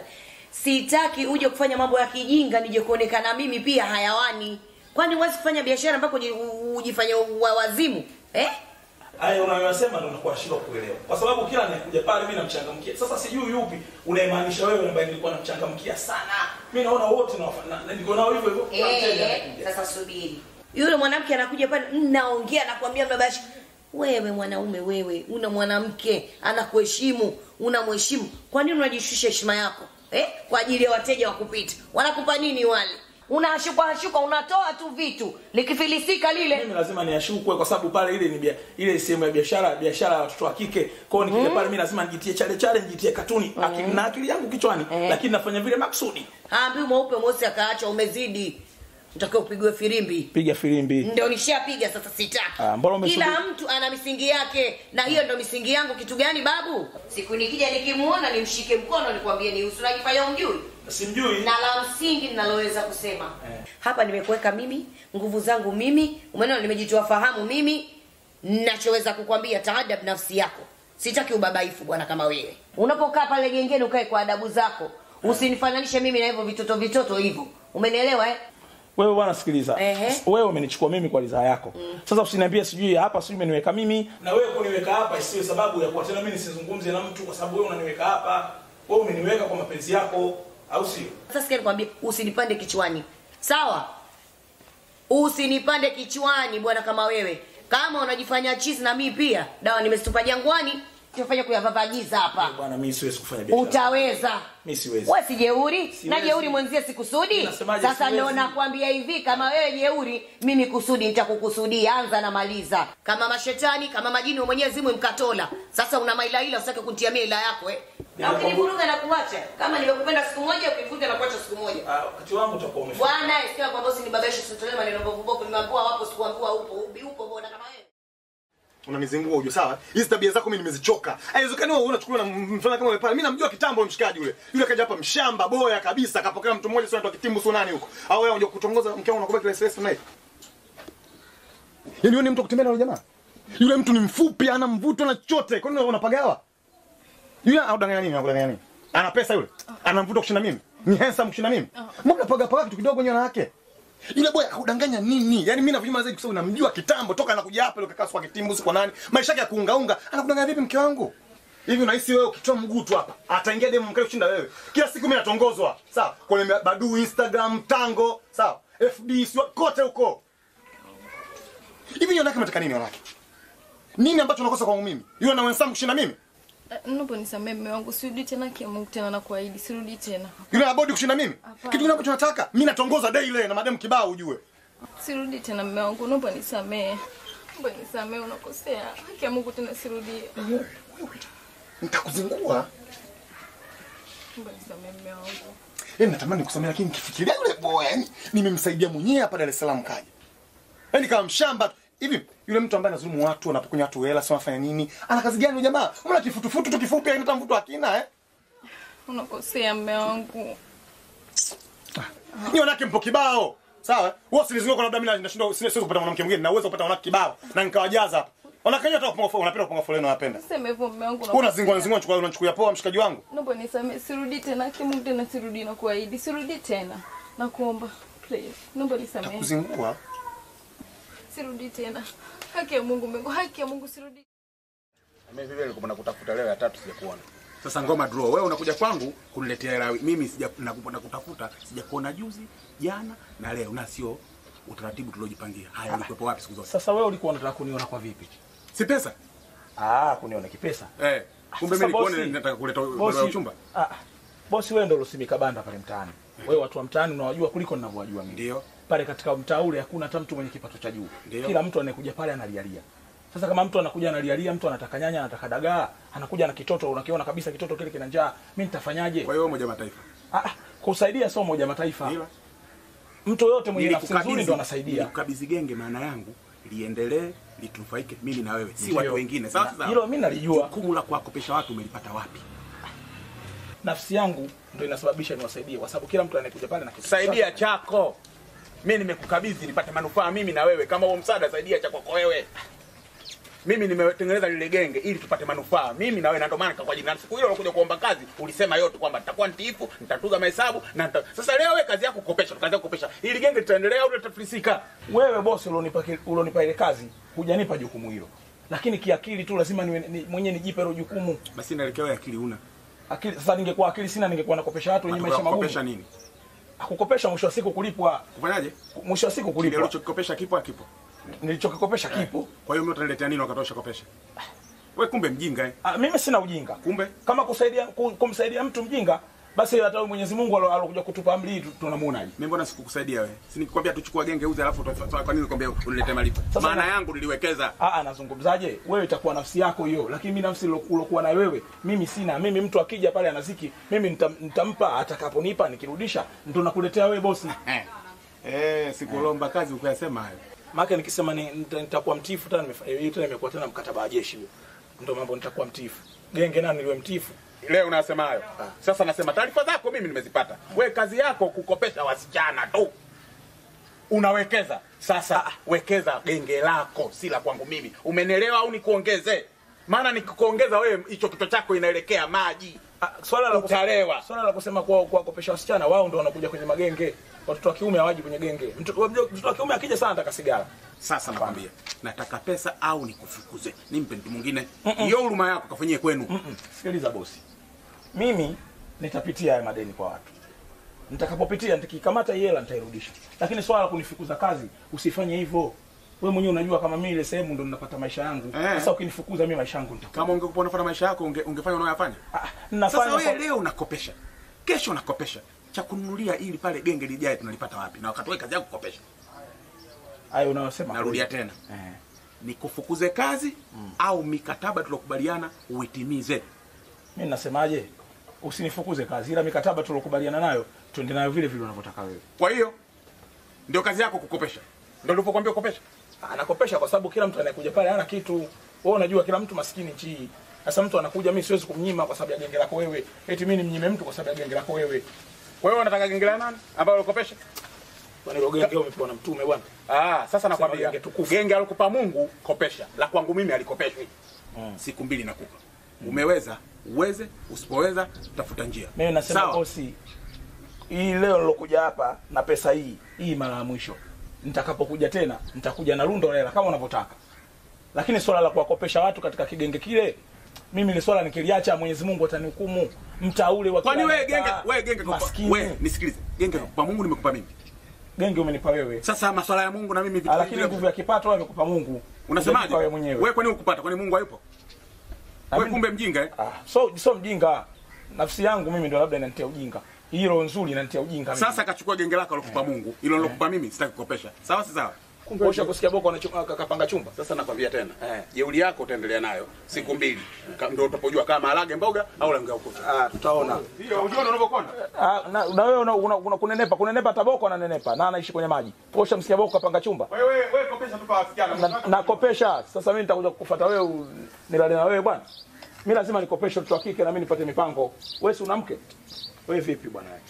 sitaki uje kufanya mambo ya kijinga nije kuonekana mimi pia hayawani. Kwani huwezi kufanya biashara mpaka ujifanye wazimu? Eh? Haya unayosema ndio unakuwa shida kuelewa. Kwa sababu kila anayekuja pale mimi namchangamkia. Sasa sijui yupi unaimaanisha wewe ambaye nilikuwa namchangamkia sana. Mimi naona wote na niko nao hivyo hivyo. Eh, sasa subiri. Yule mwanamke anakuja pale naongea nakwambia babashi wewe mwanaume wewe una mwanamke anakuheshimu unamheshimu kwa nini unajishusha heshima yako eh kwa ajili ya wateja wa kupita wanakupa nini wale unashuka hashuka unatoa tu vitu likifilisika lile mimi lazima niashukwe kwa sababu pale ile ni ile sehemu ya biashara biashara ya watoto wa kike kwa hiyo nikija pale mimi lazima nijitie chale chale nijitie katuni mm. akili na akili yangu kichwani eh. Lakini nafanya vile maksudi haambi mweupe mweusi akaacha umezidi Unataka upigwe filimbi. Piga filimbi. Ndio nishapiga sasa sitaki. Ah, kila mtu ana misingi yake na hiyo ndio misingi yangu kitu gani babu? Siku nikija nikimuona nimshike mkono nikwambie ni usu unajifanya unjui. Simjui. Na la msingi ninaloweza kusema. Eh. Hapa nimekuweka mimi, nguvu zangu mimi, umeona nimejitoa fahamu mimi, ninachoweza kukwambia taadab nafsi yako. Sitaki ubabaifu bwana kama wewe. Unapokaa pale gengeni ukae kwa adabu zako. Usinifananishe mimi na hivyo vitoto vitoto hivyo. Umenielewa eh? Wewe bwana sikiliza. Ehe. Wewe umenichukua mimi kwa ridhaa yako. Mm. Sasa usiniambie sijui hapa sijui umeniweka mimi. Na wewe kuniweka hapa isiwe sababu ya kwa tena mimi nisizungumze na mtu kwa sababu wewe unaniweka hapa. Wewe umeniweka kwa mapenzi yako au sio? Sasa sikia nikwambie usinipande kichwani. Sawa? Usinipande kichwani bwana kama wewe. Kama unajifanya chizi na mimi pia, dawa nimesitupa jangwani, tunafanya kuyavavagiza hapa. Bwana mimi siwezi kufanya biashara. Utaweza. Mimi siwezi. Wewe si jeuri? Na jeuri mwenzie sikusudi? Sasa ndio nakwambia hivi kama wewe jeuri, mimi kusudi nitakukusudia, anza na maliza. Kama mashetani, kama majini wa Mwenyezi Mungu mkatola. Sasa una maila ila usitake kunitia mimi ila yako eh. Na ukinivuruga na kuacha. Kama nimekupenda siku moja ukivuta na kuacha siku moja. Ah, wakati wangu utakuwa umefika. Bwana, sikia kwamba usinibabaishe usitolee maneno bovu bovu, nimeambiwa wapo sikuambiwa upo, ubi upo mbona kama wewe. Unanizingua ujue sawa? Hizi tabia zako mimi nimezichoka. Haiwezekani wewe unachukua na mfano kama wewe pale. Mimi namjua kitambo mshikaji yule. Yule kaja hapa mshamba boya kabisa, akapokea mtu mmoja sio anatoka kitimbu sio nani huko. Au wewe unajua kutongoza mke wangu unakuwa kile stress na hiyo. Yaani wewe ni mtu kutembea na yule jamaa? Yule mtu ni mfupi, ana mvuto na chochote. Kwa nini unapagawa? Yule anadanganya nini? Anadanganya nini? Ana pesa yule? Ana mvuto kushinda mimi? Ni handsome kushinda mimi? Mbona paga paga kitu kidogo nyona yake? Yule boy akudanganya nini? Yaani mimi navyuma zaidi kwa sababu namjua kitambo toka anakuja hapa ile kakaa kwa kitimbu kwa nani? Maisha yake ya kuungaunga. Anakudanganya vipi mke wangu? Hivi unahisi wewe ukitoa mguu tu hapa, ataingia demu mkali kushinda wewe. Kila siku mimi natongozwa. Sawa? Kwenye Badu, Instagram, Tango, sawa? F B sio kote huko. Hivi yeye anataka nataka nini wanawake? Nini ambacho unakosa kwangu mimi? Yule na wenzangu kushinda mimi? Naomba nisamee mume wangu, sirudi tena kia Mungu tena na kuahidi, sirudi tena. Yule anabodi kushinda mimi? Kitu kile ambacho nataka, mimi natongoza daily na madam kibao ujue. Sirudi tena mume wangu, naomba nisamee. Naomba nisamee, unakosea. Haki ya Mungu tena sirudi. Nitakuzingua. Naomba nisamee mume wangu. Yaani natamani kusamea lakini nikifikiria yule boy, yani nimemsaidia mwenyewe hapa Dar es Salaam kaja. Yaani kama mshamba hivi yule mtu ambaye anazulumu watu anapokunya watu hela sio afanya nini? Ana kazi gani yule jamaa? Mbona kifutufutu tu kifupi haina mvuto hakina eh? Unakosea mume wangu. Ni wanawake mpo kibao. Sawa? Wewe usinizunguke kwa labda mimi nashindwa siwezi kupata mwanamke mwingine na uwezo kupata wanawake kibao na nikawajaza hapa. Wanakanya hata kupanga foleni, unapenda kupanga foleni unapenda. Sema hivyo mume wangu. Wewe unazingua unazingua unachukua unachukua poa mshikaji wangu. Naomba nisamee, sirudi tena. Haki ya Mungu tena sirudi na kuahidi, sirudi tena. Nakuomba please. Naomba nisamee. Nakuzingua. Sirudi tena. Haki ya Mungu, Mungu, haki ya Mungu sirudi. Mimi vile nilikuwa nakutafuta leo ya tatu sijakuona. Sasa ngoma draw. Wewe unakuja kwangu kuniletea hela. Mimi sija nakutafuta, sijakuona juzi, jana na leo na sio utaratibu tuliojipangia. Haya ulikuwepo wapi siku zote? Sasa wewe ulikuwa unataka kuniona kwa vipi? Si pesa? Ah, kuniona kipesa. Eh. Kumbe mimi nilikuwa nataka kuleta baba wa chumba. Ah. Bosi wewe ndio ulosimika banda pale mtaani. Wewe watu wa mtaani unawajua kuliko ninavyowajua mimi. Ndio. Pale katika mtaa ule hakuna hata mtu mwenye kipato cha juu. Kila mtu anayekuja pale analialia. Sasa kama mtu anakuja analialia, mtu anataka nyanya, anataka dagaa, anakuja na kitoto, unakiona kabisa kitoto kile kina njaa, mimi nitafanyaje? Kwa hiyo Umoja Mataifa. Ah, kusaidia sio Umoja Mataifa. Ndio. Mtu yote mwenye nafsi nzuri ndo anasaidia. Kukabidhi genge maana yangu liendelee litunufaike mimi na wewe, si watu wengine. Sawa sawa. Hilo mimi nalijua. Jukumu la kuwakopesha watu umelipata wapi? Nafsi yangu ndio inasababisha niwasaidie kwa sababu kila mtu anayekuja pale na kitu. Saidia chako. Mimi nimekukabidhi nipate manufaa mimi na wewe. Kama huo msaada saidia chako kwa wewe. Mimi nimetengeneza lile genge ili tupate manufaa mimi na wewe, na ndio maana kwa jina siku ile unakuja kuomba kazi ulisema yote kwamba nitakuwa nitiifu, nitatuza mahesabu na nita... Sasa leo wewe kazi yako kukopesha, kazi yako kukopesha. Ili genge litaendelea au litafilisika? Wewe bosi ulionipa ulionipa ile kazi, hujanipa jukumu hilo. Lakini kiakili tu lazima niwe ni, mwenyewe nijipe hilo jukumu. Basi naelekea akili una. Akili sasa ningekuwa akili sina ningekuwa nakopesha watu wenye maisha magumu. Kukopesha nini? Akukopesha mwisho wa siku kulipwa. Kufanyaje? Mwisho wa siku kulipwa. Ndio ulichokopesha kipo akipo. Nilichokikopesha kipo. Kwa hiyo mimi utaniletea nini wakatosha kopesha? Wewe kumbe mjinga eh? Ah, mimi sina ujinga. Kumbe kama kusaidia kumsaidia mtu mjinga, basi hata Mwenyezi Mungu alokuja kutupa amri hii tunamuonaje? Mimi mbona sikukusaidia wewe? Si nikwambia tuchukua genge uze alafu utafanya. Kwa nini nikwambia uniletee malipo? Maana yangu niliwekeza. Ah ah, nazungumzaje? Wewe itakuwa nafsi yako hiyo, lakini mimi nafsi ilokuwa na wewe, mimi sina. Mimi mtu akija pale anaziki, mimi nitampa atakaponipa, nikirudisha ndo nakuletea wewe bosi. Eh. Eh, sikulomba kazi ukayasema hayo. Maana nikisema nitakuwa mtifu tena hiyo tena imekuwa tena mkataba wa jeshi huo. Ndio mambo nitakuwa mtifu. Genge nani niwe mtifu? Leo unasema hayo. Sasa nasema taarifa zako mimi nimezipata. Wewe kazi yako kukopesha wasichana tu. Unawekeza. Sasa wekeza genge lako si la kwangu mimi. Umenielewa au nikuongeze? Maana nikikuongeza wewe hicho kichwa chako inaelekea maji. Swala la utalewa. Swala la kusema kwa kuwakopesha wasichana wao ndio wanakuja kwenye magenge. Watoto wa kiume hawaji kwenye genge. Mtoto wa kiume akija sana ataka sigara. Sasa nakwambia, nataka pesa au nikufukuze. Nimpe mtu mwingine. Hiyo huruma yako kafanyie kwenu. Mm -mm. Sikiliza bosi. Mimi nitapitia haya madeni kwa watu. Nitakapopitia nikikamata hela nitairudisha. Lakini swala la kunifukuza kazi usifanye hivyo. Wewe mwenyewe unajua kama mimi ile sehemu ndo ninapata maisha yangu. Sasa ukinifukuza mimi maisha yangu nitakuwa. Kama ungekuwa unafanya maisha yako unge, ungefanya unayoyafanya? Ah, nafanya. Sasa wewe leo unakopesha. Kesho unakopesha. Cha kununulia ili pale genge lijae tunalipata wapi? Na wakati wewe kazi yako kukopesha. Hayo unayosema. Narudia tena. Eh. Nikufukuze kazi mm. au mikataba tulokubaliana uitimize. Mimi nasemaje? Usinifukuze kazi ila mikataba tulokubaliana nayo tuende nayo vile vile unavyotaka wewe. Kwa hiyo ndio kazi yako kukopesha. Ndio nilipokuambia ukopesha. Anakopesha kwa sababu kila mtu anayekuja pale hana kitu. Wewe unajua kila mtu maskini nchi. Sasa mtu anakuja mimi siwezi kumnyima kwa sababu ya genge lako wewe. Eti mimi nimnyime mtu kwa sababu ya genge lako wewe. Kwa hiyo unataka genge la nani ambalo ukopesha? Bwana ile genge umepewa na mtume bwana. Ah, sasa nakwambia genge alikupa Mungu kopesha. La kwangu mimi alikopeshwi. Mm. Siku mbili nakupa. Mm. Umeweza, uweze, usipoweza tafuta njia. Mimi nasema bosi, hii leo nilokuja hapa na pesa hii, hii mara ya mwisho. Nitakapokuja tena, nitakuja na rundo hela kama unavyotaka. Lakini swala la kuwakopesha watu katika kigenge kile, mimi ni swala nikiliacha Mwenyezi Mungu atanihukumu. Mtaule wa kila. Kwani wewe genge, wewe genge kwa wewe nisikilize. Genge kwa Mungu nimekupa mimi. Genge umenipa wewe. Sasa maswala ya Mungu na mimi vitu. Lakini nguvu ya kipato wewe umekupa Mungu. Unasemaje? Wewe mwenyewe. Wewe kwani ukupata? Kwani Mungu hayupo? Wewe kumbe mjinga eh? Ah, so so mjinga. Nafsi yangu mimi ndio labda inanitia ujinga. Hilo nzuri inanitia ujinga mimi. Sasa kachukua genge lako alokupa Mungu, hilo nilokupa mimi sitaki kukopesha. Sawa si sawa? Kumbe usha kusikia boko anakapanga chumba. Sasa nakwambia tena. Eh, jeuri yako utaendelea nayo siku mbili. Ndio utapojua kama alage mboga au la ngaukuta. Ah, tutaona. Ndio, ujione unavyokonda. Ah, na, na wewe una, una, una kunenepa, kunenepa taboko ananenepa na anaishi kwenye maji. Usha msikia boko kapanga chumba. Wewe wewe kopesha tu kwa wasichana. Na, na kopesha. Sasa mimi nitakuja kukufuata wewe nilale na wewe bwana. Mimi lazima nikopeshe mtoto wa kike na mimi nipate mipango. Wewe si una mke? Wewe vipi bwana wewe?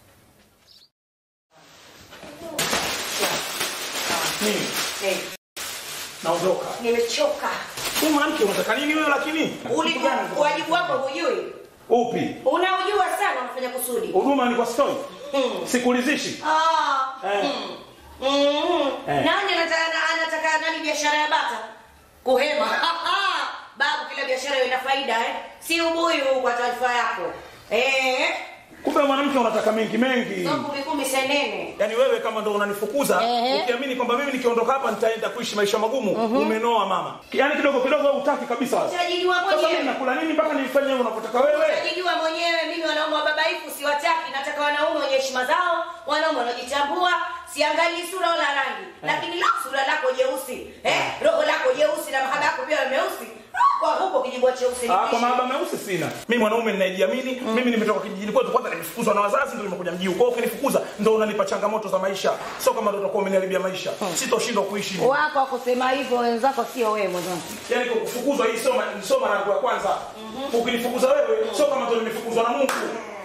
Mimi. Eh. Naondoka. Nimechoka. Wewe mwanamke unataka nini wewe lakini? Ulikuwa wajibu wako hujui. Upi? Unaujua sana unafanya kusudi. Huduma ni kwa story. Hmm. Sikulizishi. Ah. Eh. Mm. Mm. Eh. Nani anataka anataka nani biashara ya bata? Kuhema. Babu kila biashara ina faida eh. Si ubuyu kwa taarifa yako. Eh. Kumbe mwanamke unataka mengi mengi. Soko kumi senene. Yaani wewe kama ndo unanifukuza, ukiamini kwamba mimi nikiondoka hapa nitaenda kuishi maisha magumu, uh -huh. Umenoa mama. Yaani kidogo kidogo wewe hutaki kabisa. Utajijua mwenyewe. Sasa mimi nakula nini mpaka nifanye wewe unapotaka wewe? Utajijua mwenyewe, mimi wanaume wa babaifu siwataki, nataka wanaume wenye heshima zao, wanaume wanajitambua, siangalii sura wala rangi. Eh. Lakini la sura lako jeusi, eh, roho lako jeusi na mahaba yako pia meusi. Kwa huko kijibwa cheusi. Ah, kwa mahaba meusi sina. Mimi mwanaume ninajiamini, mm. Mimi nimetoka kijijini kwetu kwanza nimefukuzwa na wazazi ndio nimekuja mjini. Kwa hiyo ukinifukuza ndio unanipa changamoto za maisha. Sio kama ndio utakuwa umeniharibia maisha. Hmm. Sitoshindwa kuishi. Wako wakusema hivyo wenzako sio wewe mwanangu. Yaani kufukuzwa hii sio sio mara yangu ya kwanza. Mm -hmm. Ukinifukuza wewe sio kama ndio nimefukuzwa na Mungu.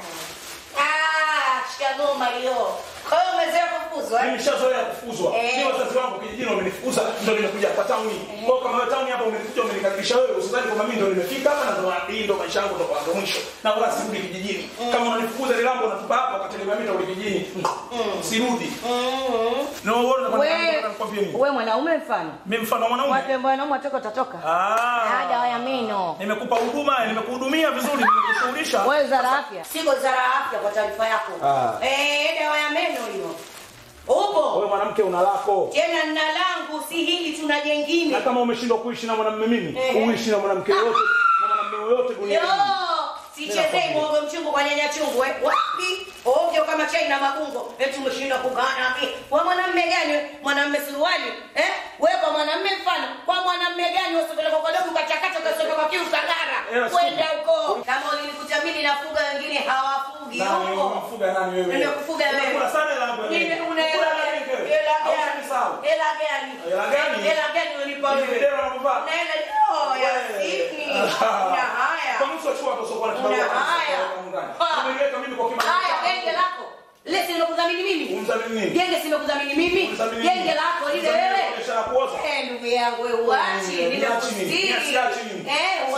Ah, shikamoo Mario. Kwa hiyo umezoea kufukuzwa? Mimi nishazoea kufukuzwa. Ni wazazi wangu kijijini wamenifukuza ndio nimekuja hapa town. Kwa hiyo kama wewe town hapa umenifukuza umenikaribisha wewe usidhani kwamba mimi ndio nimefika hapa na ndio hii ndio maisha yangu ndio ndo mwisho. Na wala sirudi kijijini. Mm. Kama unanifukuza ile lango unatupa hapa ukategemea mimi ndio kijijini. Mm. Sirudi. Mm. No wewe unakwambia nini? Wewe mwanaume mfano. Mimi mfano mwanaume. Watu wanaume watoka utatoka. Ah. Dawa ya meno. Nimekupa huduma, nimekuhudumia vizuri, nimekushughulisha. Wewe zara afya. Siko zara afya kwa taarifa yako. Ah. Eh, dawa ya meno hiyo. Upo. Wewe mwanamke una lako. Tena nina langu si hili tuna jengine. Na kama umeshindwa kuishi na mwanamume mimi, eh, uishi na mwanamke yote na mwanamume yote duniani. Yo, sichezei mwogo mchungu kwa nyanya chungu eh. Wapi? Ovyo kama chai na magungo. Eti umeshindwa kugana mimi. Kwa mwanamume gani? Mwanamume suruali, eh? Wewe kwa mwanamume mfano, kwa mwanamume gani usipeleka kwa dogo ukachakata ukasema kwa kiu sagara. Kwenda huko. Kama ulinikuta mimi nafuga wengine hawafugi huko. Unafuga nani wewe? Nimekufuga wewe. Unakula sana hela yangu. Mimi una hela gani? Hela gani? Hela gani? Hela gani? Hela gani unanipa wewe? Ndio unakuvaa. Na hela oh ya sini. Na haya. Kwa nini sio watu sio watu? Na haya. Umeniweka mimi kwa kima. Haya genge lako. Lesi nimekudhamini mimi. Umdhamini nini? Genge simekudhamini mimi. Genge lako lile wewe. Biashara kuoza. Eh ndugu yangu wewe uachi nimekustiri. Eh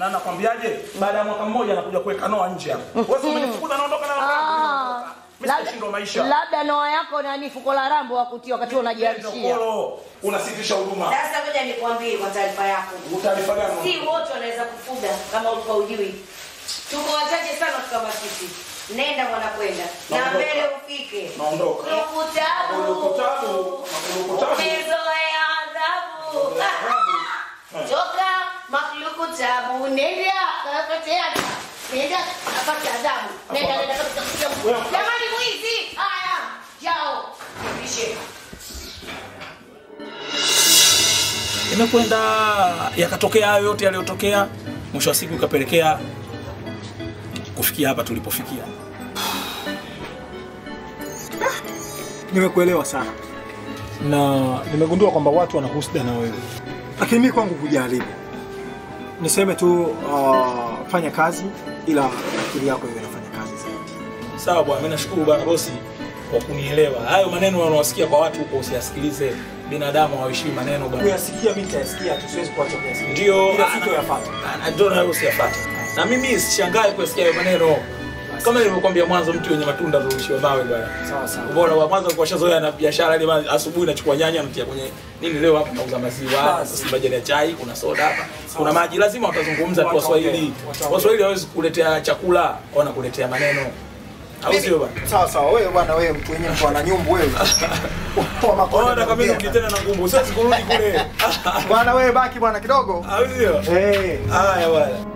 Na nakwambiaje? Baada ya mwaka mmoja anakuja kuweka noa nje hapo. Wewe si umenifukuza naondoka na Ah, mimi sishindwa maisha. labda noa yako nani fuko la rambo wakutia wakati unajiarishia. Unasitisha huduma. Sasa ngoja nikwambie kwa taarifa yako. Taarifa gani? Si wote wanaweza kufuga kama ulikuwa ujui. Tuko wachache sana kama sisi. Nenda mwana kwenda. Na mbele ufike. Naondoka. Ukutabu. Ukutabu. Ukutabu. Umezoea adhabu. Toka makluku tabu. Nenda kapatea. Nenda kapata adhabu. Nenda nenda kapata. Jamani mwizi. Haya. Jao. Kishe. Imekwenda yakatokea hayo yote yaliyotokea, mwisho wa siku ikapelekea kufikia hapa tulipofikia. Nimekuelewa sana na nimegundua kwamba watu wana husda na wewe, lakini mimi kwangu kujaribu niseme tu uh, fanya kazi, ila akili yako iwe inafanya kazi zaidi. Sawa bwana, mimi nashukuru bwana bosi kwa kunielewa. Hayo maneno wanawasikia kwa watu huko usiyasikilize. Binadamu hawaishi maneno bwana. Kuyasikia mimi nitayasikia tu, siwezi kuacha kuyasikia. Ndio sitoyafuata. Ndio na wewe usiyafuate. Na mimi sishangae kusikia hayo maneno. Kama nilivyokuambia mwanzo, mtu wenye matunda ndio mawe bwana. Sawa sawa. Bora wa mwanzo kwa shazoea na biashara ile, asubuhi nachukua nyanya mtia kwenye nini, leo hapa nauza maziwa, sasa majani ya chai, kuna soda hapa, kuna maji. Lazima watazungumza tu Waswahili. Waswahili hawezi kukuletea chakula, wanakuletea maneno. Au sio bwana? Sawa sawa. Wewe bwana, wewe mtu wenyewe mtu ana nyumbu wewe. Kwa makosa na kama mimi tena na ngumbu, siwezi kurudi kule. Bwana wewe baki bwana kidogo. Au sio? Eh. Haya bwana.